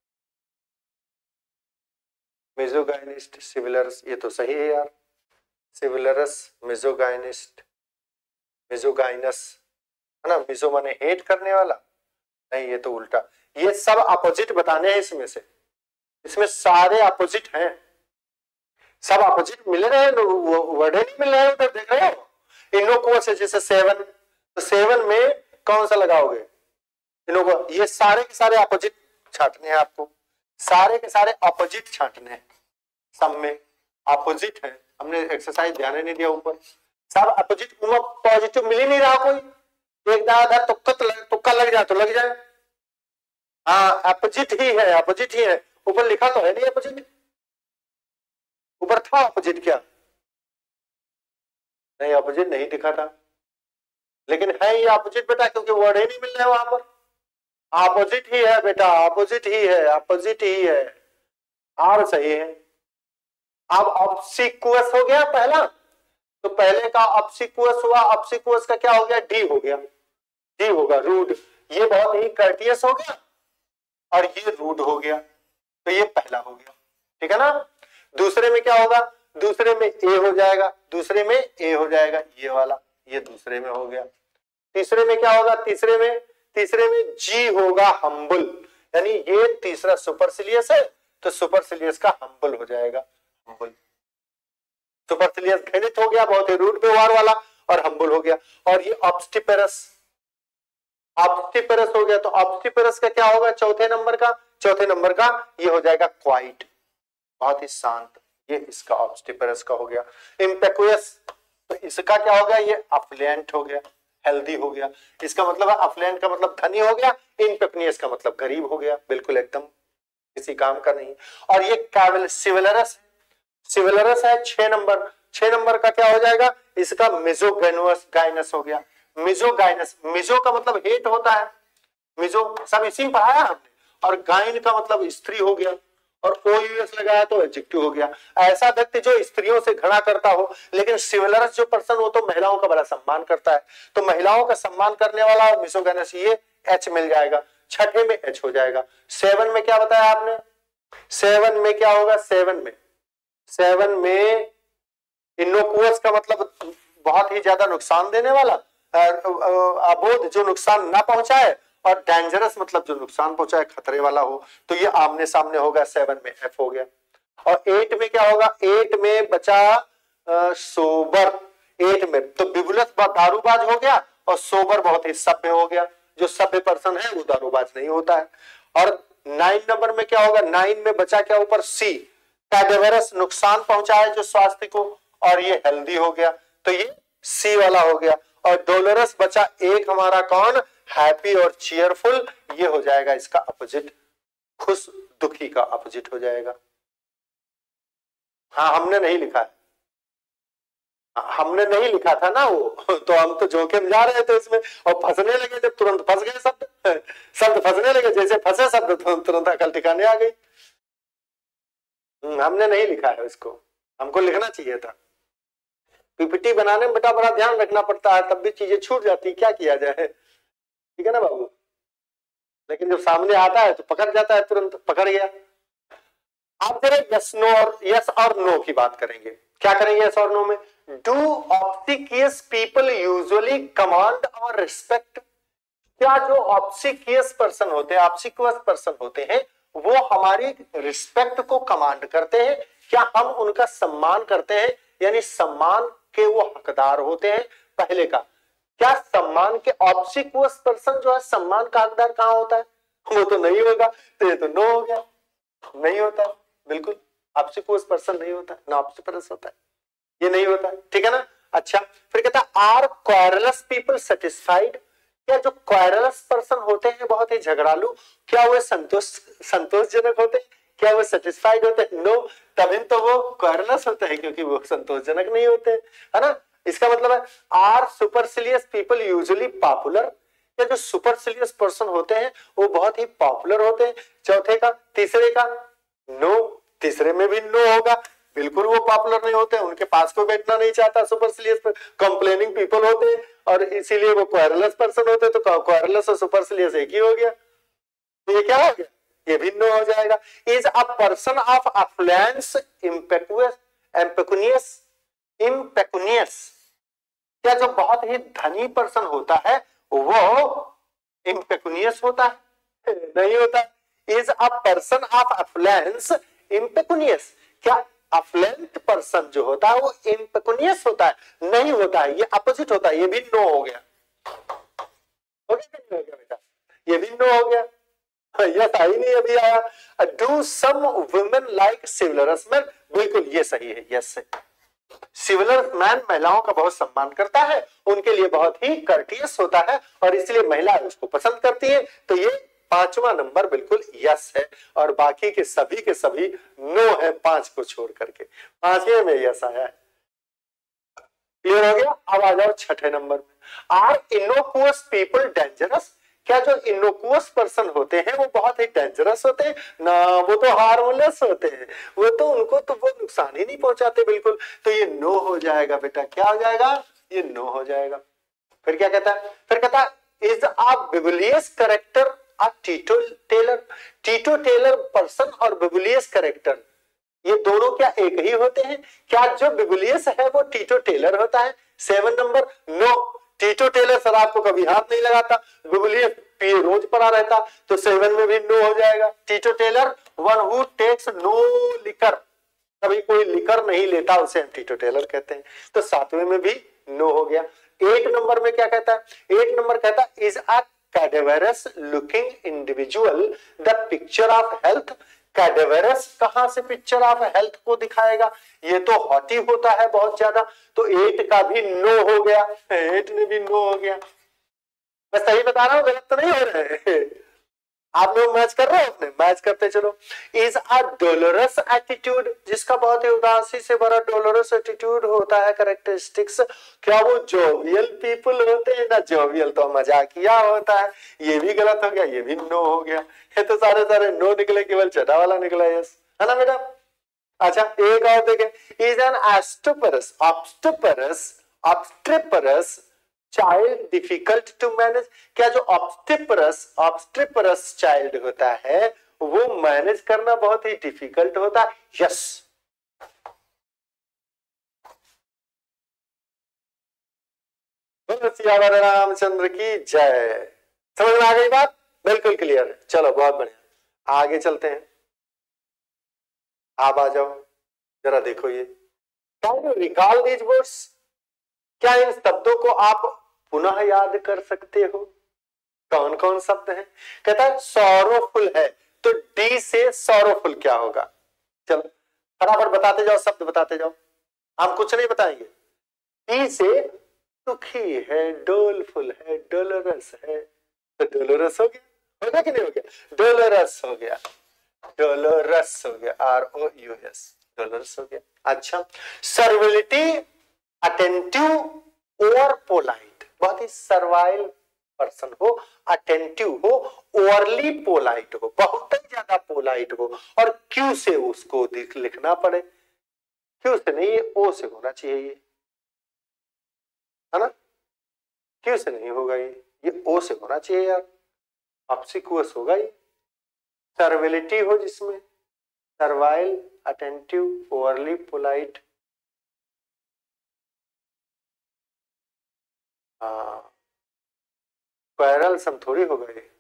मिजोगाइनिस्ट, सिविलरस, ये तो सही है यार, सिविलरस, मिजोगाइनिस्ट, मिजोगाइनस, है ना, मिजो माने हेट करने वाला, नहीं ये तो उल्टा, ये सब अपोजिट बताने हैं इसमें से, इसमें सारे अपोजिट हैं, सब अपोजिट मिल रहे हैं, वर्ड नहीं मिल रहे हैं, उधर देख रहे हो, इनोकुअस है जैसे सेवन, तो सेवन में कौन सा लगाओगे, इनोकुअस, ये सारे के सारे अपोजिट छांटने हैं आपको, सारे के सारे अपोजिट छांटने हैं, सब में अपोजिट है, हमने एक्सरसाइज ध्यान नहीं दिया ऊपर, सब अपोजिट, पॉजिटिव मिल ही नहीं रहा कोई, एक दादा तुक्का तुक्का लग जाए तो लग जाए, हाँ अपोजिट ही है, अपोजिट ही है, ऊपर लिखा तो है नहीं अपोजिट, ऊपर था अपोजिट क्या, नहीं अपोजिट नहीं दिखा था, लेकिन है ये अपोजिट बेटा, क्योंकि वर्ड ही नहीं मिल रहा है वहां पर, अपोजिट ही है बेटा, अपोजिट ही है, अपोजिट ही है, आर सही है। अब ऑब्सिक्वस हो गया पहला, तो पहले का ऑब्सिक्वस हुआ, ऑब्सिक्वस का क्या हो गया, डी हो गया, डी होगा, रूड, ये बहुत ही कर्टियस हो गया, और ये रूड हो गया, तो ये पहला हो गया, ठीक है ना। दूसरे में क्या होगा, दूसरे में ए हो जाएगा, दूसरे में ए हो जाएगा, ये वाला, ये दूसरे में हो गया। तीसरे में क्या होगा, तीसरे में, तीसरे में जी होगा, हम्बल, यानी ये तीसरा सुपरसिलियस है तो सुपरसिलियस का हम्बल हो जाएगा, हम्बल, सुपरसिलियस घृणित हो गया, बहुत ही रूड व्यवहार वाला, और हम्बल हो गया। और ये ऑब्स्टिपेरस, ऑब्स्टिपेरस हो गया, तो ऑब्स्टिपेरस का क्या होगा, चौथे नंबर का, चौथे नंबर का ये हो जाएगा क्वाइट, बहुत ही शांत, ये इसका ऑब्स्टिपेरस का हो गया। इम्पेकुअस, तो इसका क्या हो गया, ये अफ्लुएंट हो गया, हेल्दी हो गया, इसका मतलब है अफ्लुएंट का मतलब धनी हो गया, इम्पेकुनियस का मतलब गरीब हो गया, बिल्कुल एकदम किसी काम का नहीं। और ये कैवल सिविलरस, सिविलरस है छह नंबर, छह नंबर का क्या हो जाएगा, इसका मिजोगाइनस, गाइनस हो गया, मिजोगाइनस, मिजो का मतलब हेट होता है, मिजो सब इसी में पढ़ाया हमने, और गाइन का मतलब स्त्री हो गया, और ओ यूएस लगाया तो एडजेक्टिव हो गया। ऐसा व्यक्ति जो स्त्रियों से घृणा करता हो, लेकिन सिविलरस जो पर्सन हो तो महिलाओं का बड़ा सम्मान करता है, तो महिलाओं का सम्मान करने वाला मिसोगैनस, ये एच मिल जाएगा, छठे में एच हो जाएगा। सेवन में क्या बताया आपने, सेवन में क्या होगा, सेवन में सेवन में इनोकुअस का मतलब बहुत ही ज्यादा नुकसान देने वाला, अबोध जो नुकसान ना पहुंचाए, और डेंजरस मतलब जो नुकसान पहुंचाए, खतरे वाला हो, तो ये आमने सामने होगा, सेवन में एफ हो गया। और एट में क्या होगा, एट में बचा आ, सोबर, एट में तो बिबुलस दारूबाज हो गया, और सोबर बहुत ही सभ्य हो गया, जो सभ्य पर्सन है वो दारूबाज नहीं होता है। और नाइन नंबर में क्या होगा, नाइन में बचा क्या ऊपर, सी, कैडेवरस नुकसान पहुंचाए जो स्वास्थ्य को, और ये हेल्दी हो गया, तो ये सी वाला हो गया। और डोलरस बचा एक हमारा कौन, हैप्पी और चीयरफुल, ये हो जाएगा इसका अपोजिट, खुश दुखी का अपोजिट हो जाएगा। हाँ हमने नहीं लिखा है, हमने नहीं लिखा था ना वो, तो हम तो जोखिम जा रहे थे इसमें, और फंसने लगे जब तुरंत फंस गए शब्द, शब्द फंसने लगे, जैसे फंसे शब्द तुरंत अकल ठिकाने आ गई। हमने नहीं लिखा है इसको, हमको लिखना चाहिए था। पीपीटी बनाने में बेटा बड़ा ध्यान रखना पड़ता है, तब भी चीजें छूट जाती, क्या किया जाए, ठीक है ना बाबू। लेकिन जब सामने आता है तो पकड़ जाता है, तुरंत पकड़ गया। आप जरा यस नो और यस और नो की बात करेंगे, क्या करेंगे यस और नो में, do obsequious people usually command और रिस्पेक्ट, क्या जो ऑब्सिक्वियस पर्सन होते हैं, ऑब्सिक्वियस पर्सन होते हैं, वो हमारी रिस्पेक्ट को कमांड करते हैं, क्या हम उनका सम्मान करते हैं, यानी सम्मान के वो हकदार होते हैं। पहले का क्या, सम्मान के ऑब्सिक्वियस पर्सन जो है सम्मान का हकदार कहां होता है, वो तो नहीं होगा, तो ये तो नो हो गया, नहीं होता है, बिल्कुल ऑब्सिक्वियस पर्सन नहीं होता है, ना ऑब्सिक्वियस होता है, ये नहीं होता है, ठीक है ना। अच्छा फिर कहता है आर क्वारलस पीपल सेटिस्फाइड, क्या जो क्वारलस पर्सन होते हैं बहुत ही झगड़ालू, क्या वो संतोष संतोषजनक होते हैं, क्या वो सेटिस्फाइड होते हैं, नो, तभी तो वो क्वारलस होते हैं, क्योंकि वो संतोषजनक नहीं होते, है ना। इसका मतलब है are supercilious people usually popular, क्या जो सुपरसिलियस पर्सन होते हैं वो बहुत ही पॉपुलर होते हैं। चौथे का, तीसरे का नो, तीसरे में भी नो होगा, बिल्कुल वो पॉपुलर नहीं होते, उनके पास कोई बैठना नहीं चाहता, सुपरसिलियस कंप्लेनिंग पीपल होते हैं, और इसीलिए वो क्वारलस पर्सन होते हैं, तो क्वारलस और सुपरसिलियस एक ही हो गया, तो ये क्या हो गया, ये भी नो हो जाएगा। Is a person of affluence impecunious impecunious, impecunious, क्या जो बहुत ही धनी पर्सन होता है वो इम्पेकुनियस होता है, नहीं होता। Is a person of affluence impecunious, क्या अफ्लुएंट पर्सन जो होता है वो इम्पेकुनियस होता है, नहीं होता है, ये अपोजिट होता है, ये भी नो हो गया, हो गया कि नहीं हो गया बेटा, ये भी नो हो गया, यस आई नहीं अभी आया। Do some women like chivalrous man, बिल्कुल ये सही है, यस है, सिविलरस मैन महिलाओं का बहुत सम्मान करता है, उनके लिए बहुत ही कर्टियस होता है, और इसलिए महिलाएं उसको पसंद करती है, तो ये पांचवा नंबर बिल्कुल यस है, और बाकी के सभी के सभी नो है, पांच को छोड़ करके, पांचवे में यस आया है। क्लियर हो गया। अब आ जाओ छठे नंबर में, आर इनोकुअस पीपल डेंजरस, क्या जो इनोकुअस पर्सन होते हैं वो बहुत ही डेंजरस होते हैं ना, वो तो हार्मलेस होते हैं, वो तो उनको तो वो नुकसान ही नहीं पहुंचाते बिल्कुल, तो ये नो हो जाएगा बेटा, क्या हो जाएगा, ये नो हो जाएगा। फिर क्या कहता है, फिर कहता है is a bibulous character a teetotaller, teetotaller person और बिबुलियस कैरेक्टर ये दोनों क्या एक ही होते हैं, क्या जो बिबुलियस है वो टीटो टेलर होता है। Seven number no, teetotaller शराब को कभी हाथ नहीं लगाता, बिबुलियस पिए रोज पड़ा रहता, तो सेवन में भी नो हो जाएगा। Teetotaller one who takes no liquor, कभी कोई लिकर नहीं लेता उसे हम टीटो टेलर कहते हैं, तो सातवें में भी नो हो गया। एट नंबर में क्या कहता है, एट नंबर कहता है is a cadaverous looking individual the picture of health, cadaverous कहां से पिक्चर ऑफ हेल्थ को दिखाएगा, ये तो हॉटी होता है बहुत ज्यादा, तो एट का भी नो हो गया, एट में भी नो हो गया। मैं सही बता रहा हूं, गलत तो नहीं हो रहे हैं, आप लोग मैच कर रहे हो अपने, मैच करते चलो। इज अ डोलोरस एटीट्यूड, जिसका बहुत ही उदासी से भरा डोलोरस एटीट्यूड होता है, कैरेक्टरिस्टिक्स, क्या वो जोवियल पीपल होते हैं ना, जोवियल तो मजाकिया होता है, ये भी गलत हो गया, ये भी नो हो गया, ये तो सारे सारे नो निकले, केवल छठा वाला निकला यस। है ना बेटा। अच्छा एक और देखें, is an obstreperous obstreperous obstreperous child difficult to manage. क्या जो ऑब्स्टिपरस ऑब्स्ट्रिपरस चाइल्ड होता है वो मैनेज करना बहुत ही डिफिकल्ट होता है? यस। सियावर रामचंद्र की जय। समझ में आ गई बात? बिल्कुल क्लियर है। चलो बहुत बढ़िया, आगे चलते हैं। आप आ जाओ, जरा देखो ये। Can you recall these words? क्या इन शब्दों को आप पुनः याद कर सकते हो? कौन कौन शब्द हैं? कहता है सॉरोफुल है, तो डी से सॉरोफुल क्या होगा? चलो फटाफट बताते जाओ, शब्द बताते जाओ, हम कुछ नहीं बताएंगे। डी से दुखी है, डोलफुल है, डोलोरस है, तो डोलोरस हो गया, होगा कि नहीं हो गया? डोलोरस हो गया, डोलोरस हो गया, R O U S, dolorous हो गया। अच्छा, सर्विलिटी, अटेंटिव और पोलाइट, बहुत ही सर्वाइल पर्सन हो, अटेंटिव हो, ओवरली पोलाइट हो, बहुत ही ज्यादा पोलाइट हो, और क्यू से उसको लिखना पड़े, क्यू से नहीं, ये ओ से होना चाहिए, ये है ना, क्यू से नहीं होगा, ये ये ओ से होना चाहिए यार, ऑब्सिक्वस होगा ये। सर्विलिटी हो जिसमें, सर्वाइल, अटेंटिव, ओवरली पोलाइट, हाँ क्वेरल्सम थोड़ी होगा ये।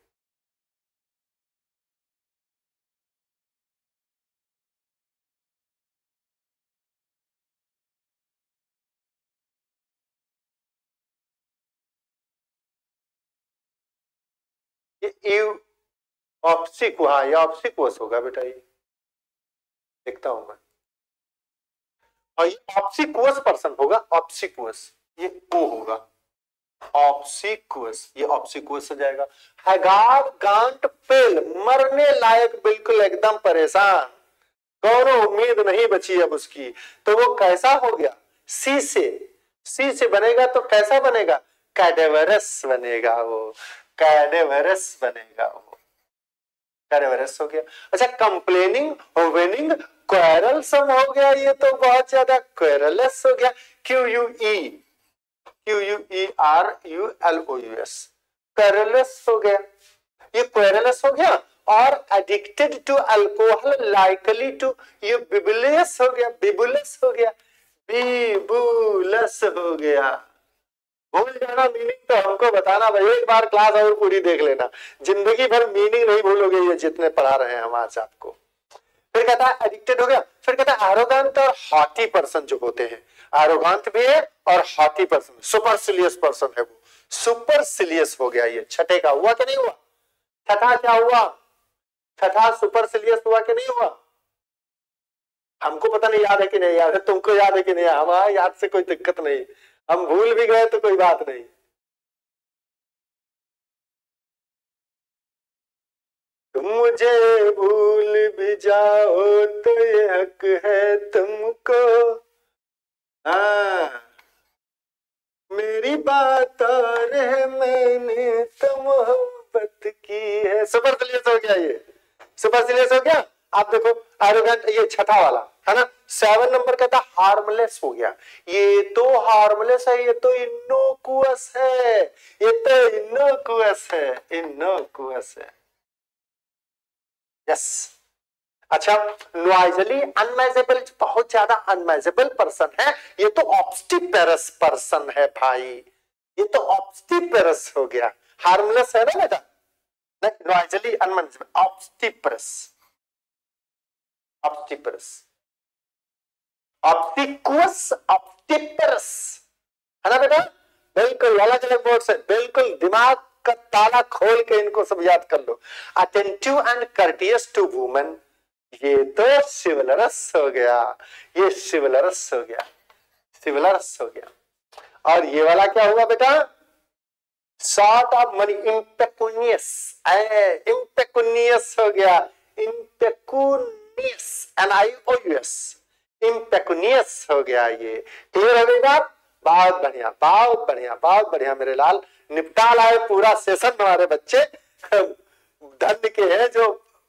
ये ऑप्सिक, हाँ ये ऑप्सिक्वस होगा बेटा, ये देखता हूं मैं, और ये ऑप्सिक्वस पर्सन होगा, ऑप्सिक्वस, ये ओ होगा, ऑप्सिक्वस, ये ऑप्सिक्वस हो जाएगा। हैगार गांट पेल, मरने लायक, बिल्कुल एकदम परेशान, कौनो उम्मीद नहीं बची अब उसकी, तो वो कैसा हो गया? सी से, सी से बनेगा तो कैसा बनेगा? कैडेवरस बनेगा वो, कैडेवरस बनेगा वो, कैडेवरस हो गया। अच्छा, कंप्लेनिंग, विनिंग, क्वेरलसम हो गया, ये तो बहुत ज्यादा, क्वेरलस हो गया, Q U E, Q U E R U L O U S, querulous हो गया, ये क्वेरलस हो गया। और addicted to alcohol, likely to, ये बिबुलस हो गया, बिबुलस हो गया, बिबुलस हो गया। भूल जाना मीनिंग तो हमको बताना भाई, एक बार क्लास और पूरी देख लेना, जिंदगी भर मीनिंग नहीं भूलोगे ये जितने पढ़ा रहे हैं हम आज आपको। फिर कहता है एडिक्टेड हो गया, फिर कहता है एरोगेंट और हॉटी पर्सन जो होते हैं, एरोगेंट भी है और हॉटी पर्सन, सुपरसिलियस पर्सन है वो, सुपरसिलियस हो गया। ये छठे का हुआ कि नहीं हुआ? छठा क्या हुआ? छठा सुपरसिलियस हुआ कि नहीं हुआ? हमको पता नहीं याद है कि नहीं याद है, तुमको याद है कि नहीं? हमारा याद से कोई दिक्कत नहीं, हम भूल भी गए तो कोई बात नहीं। तुम मुझे भूल भी जाओ तो ये हक है तुमको, हाँ मेरी बात और है, मैंने तो मोहब्बत की है। सुपरसिलियस हो गया ये, सुपरसिलियस हो गया। आप देखो एरोगेंट, ये छठा वाला है ना। सेवन नंबर कहता हार्मलेस हो गया, ये तो हार्मलेस है, ये तो इनोकुअस है, ये तो इनोकुअस है, इनोकुअस है, यस। अच्छा, नॉइजली अनमेजेबल, बहुत ज्यादा अनमेजेबल पर्सन है, ये तो ऑब्स्टिपेरस पर्सन है भाई, ये तो ऑब्स्टिपेरस हो गया। हार्मलेस है ना बेटा, नॉइजली अनमेजेबल, ऑब्स्टिपेरस, ऑब्स्टिपेरस, ऑब्स्टिक्वस, ऑब्स्टिपेरस, है ना बेटा। बिल्कुल अलग अलग वर्ड से, बिल्कुल दिमाग का ताला खोल के इनको सब याद कर लो। Attentive and courteous to women, ये तो शिवलरस हो गया, ये शिवलरस हो गया, शिवलरस हो गया। और ये वाला क्या हुआ बेटा? Short of money, impecunious, impecunious हो गया, impecunious, N I O U S, impecunious हो गया। ये क्लियर हो गई बात? बहुत बढ़िया, बहुत बढ़िया, बहुत बढ़िया मेरे लाल, निपटा लाए पूरा सेशन हमारे बच्चे, धन्य के हैं जो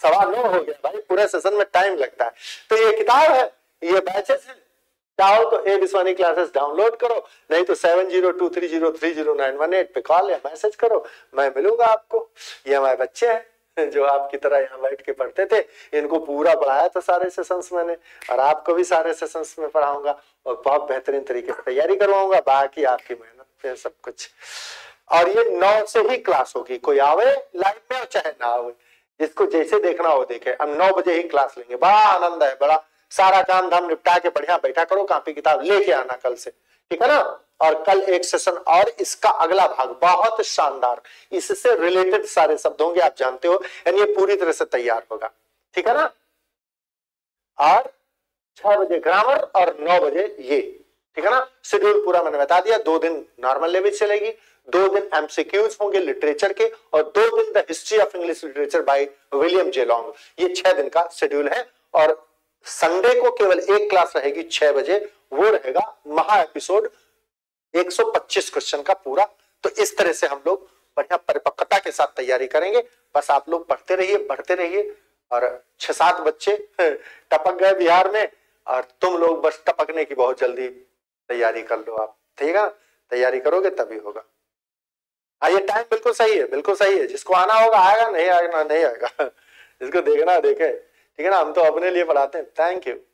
सवा नौ हो गया भाई, पूरे सेशन में टाइम लगता है। तो ये किताब है, ये बैचेस है, चाहो तो ए विश्वानी क्लासेस डाउनलोड करो, नहीं तो seven zero two three zero three zero nine one eight पे कॉल या मैसेज करो, मैं मिलूंगा आपको। ये हमारे बच्चे हैं जो आपकी तरह यहाँ बैठ के पढ़ते थे, इनको पूरा पढ़ाया था सारे सेशंस मैंने, और आपको भी सारे सेशंस में पढ़ाऊंगा और बहुत बेहतरीन तरीके से तैयारी करवाऊंगा, बाकी आपकी मेहनत पे सब कुछ। और ये नौ से ही क्लास होगी, कोई आवे लाइव में और चाहे ना आवे, जिसको जैसे देखना हो देखे। हम नौ बजे ही क्लास लेंगे, बड़ा आनंद है, बड़ा सारा काम धाम निपटा के बढ़िया बैठा करो, कॉपी किताब लेके आना कल से, ठीक है ना। और कल एक सेशन और इसका अगला भाग बहुत शानदार, इससे रिलेटेड सारे शब्द होंगे, आप जानते हो, यानी ये पूरी तरह से तैयार होगा, ठीक है ना। और छह बजे ग्रामर और नौ बजे ये, ठीक है ना। शेड्यूल पूरा मैंने बता दिया, दो दिन नॉर्मल लैंग्वेज चलेगी, दो दिन एमसीक्यूज होंगे लिटरेचर के, और दो दिन the history of English literature by William J Long. ये छह दिन का शेड्यूल है। और संडे को केवल एक क्लास रहेगी छह बजे, वो रहेगा महा एपिसोड एक सौ पच्चीस क्वेश्चन का पूरा। तो इस तरह से हम लोग बढ़िया परिपक्वता के साथ तैयारी करेंगे। बस आप लोग पढ़ते रहिए, बढ़ते रहिए। और छह सात बच्चे टपक गए बिहार में, और तुम लोग बस टपकने की बहुत जल्दी तैयारी कर लो आप, ठीक है। तैयारी करोगे तभी होगा। हाँ, ये टाइम बिल्कुल सही है, बिल्कुल सही है। जिसको आना होगा आएगा, नहीं आएगा नहीं आएगा, जिसको देखना देखे, ठीक है ना। हम तो अपने लिए पढ़ाते हैं। Thank you.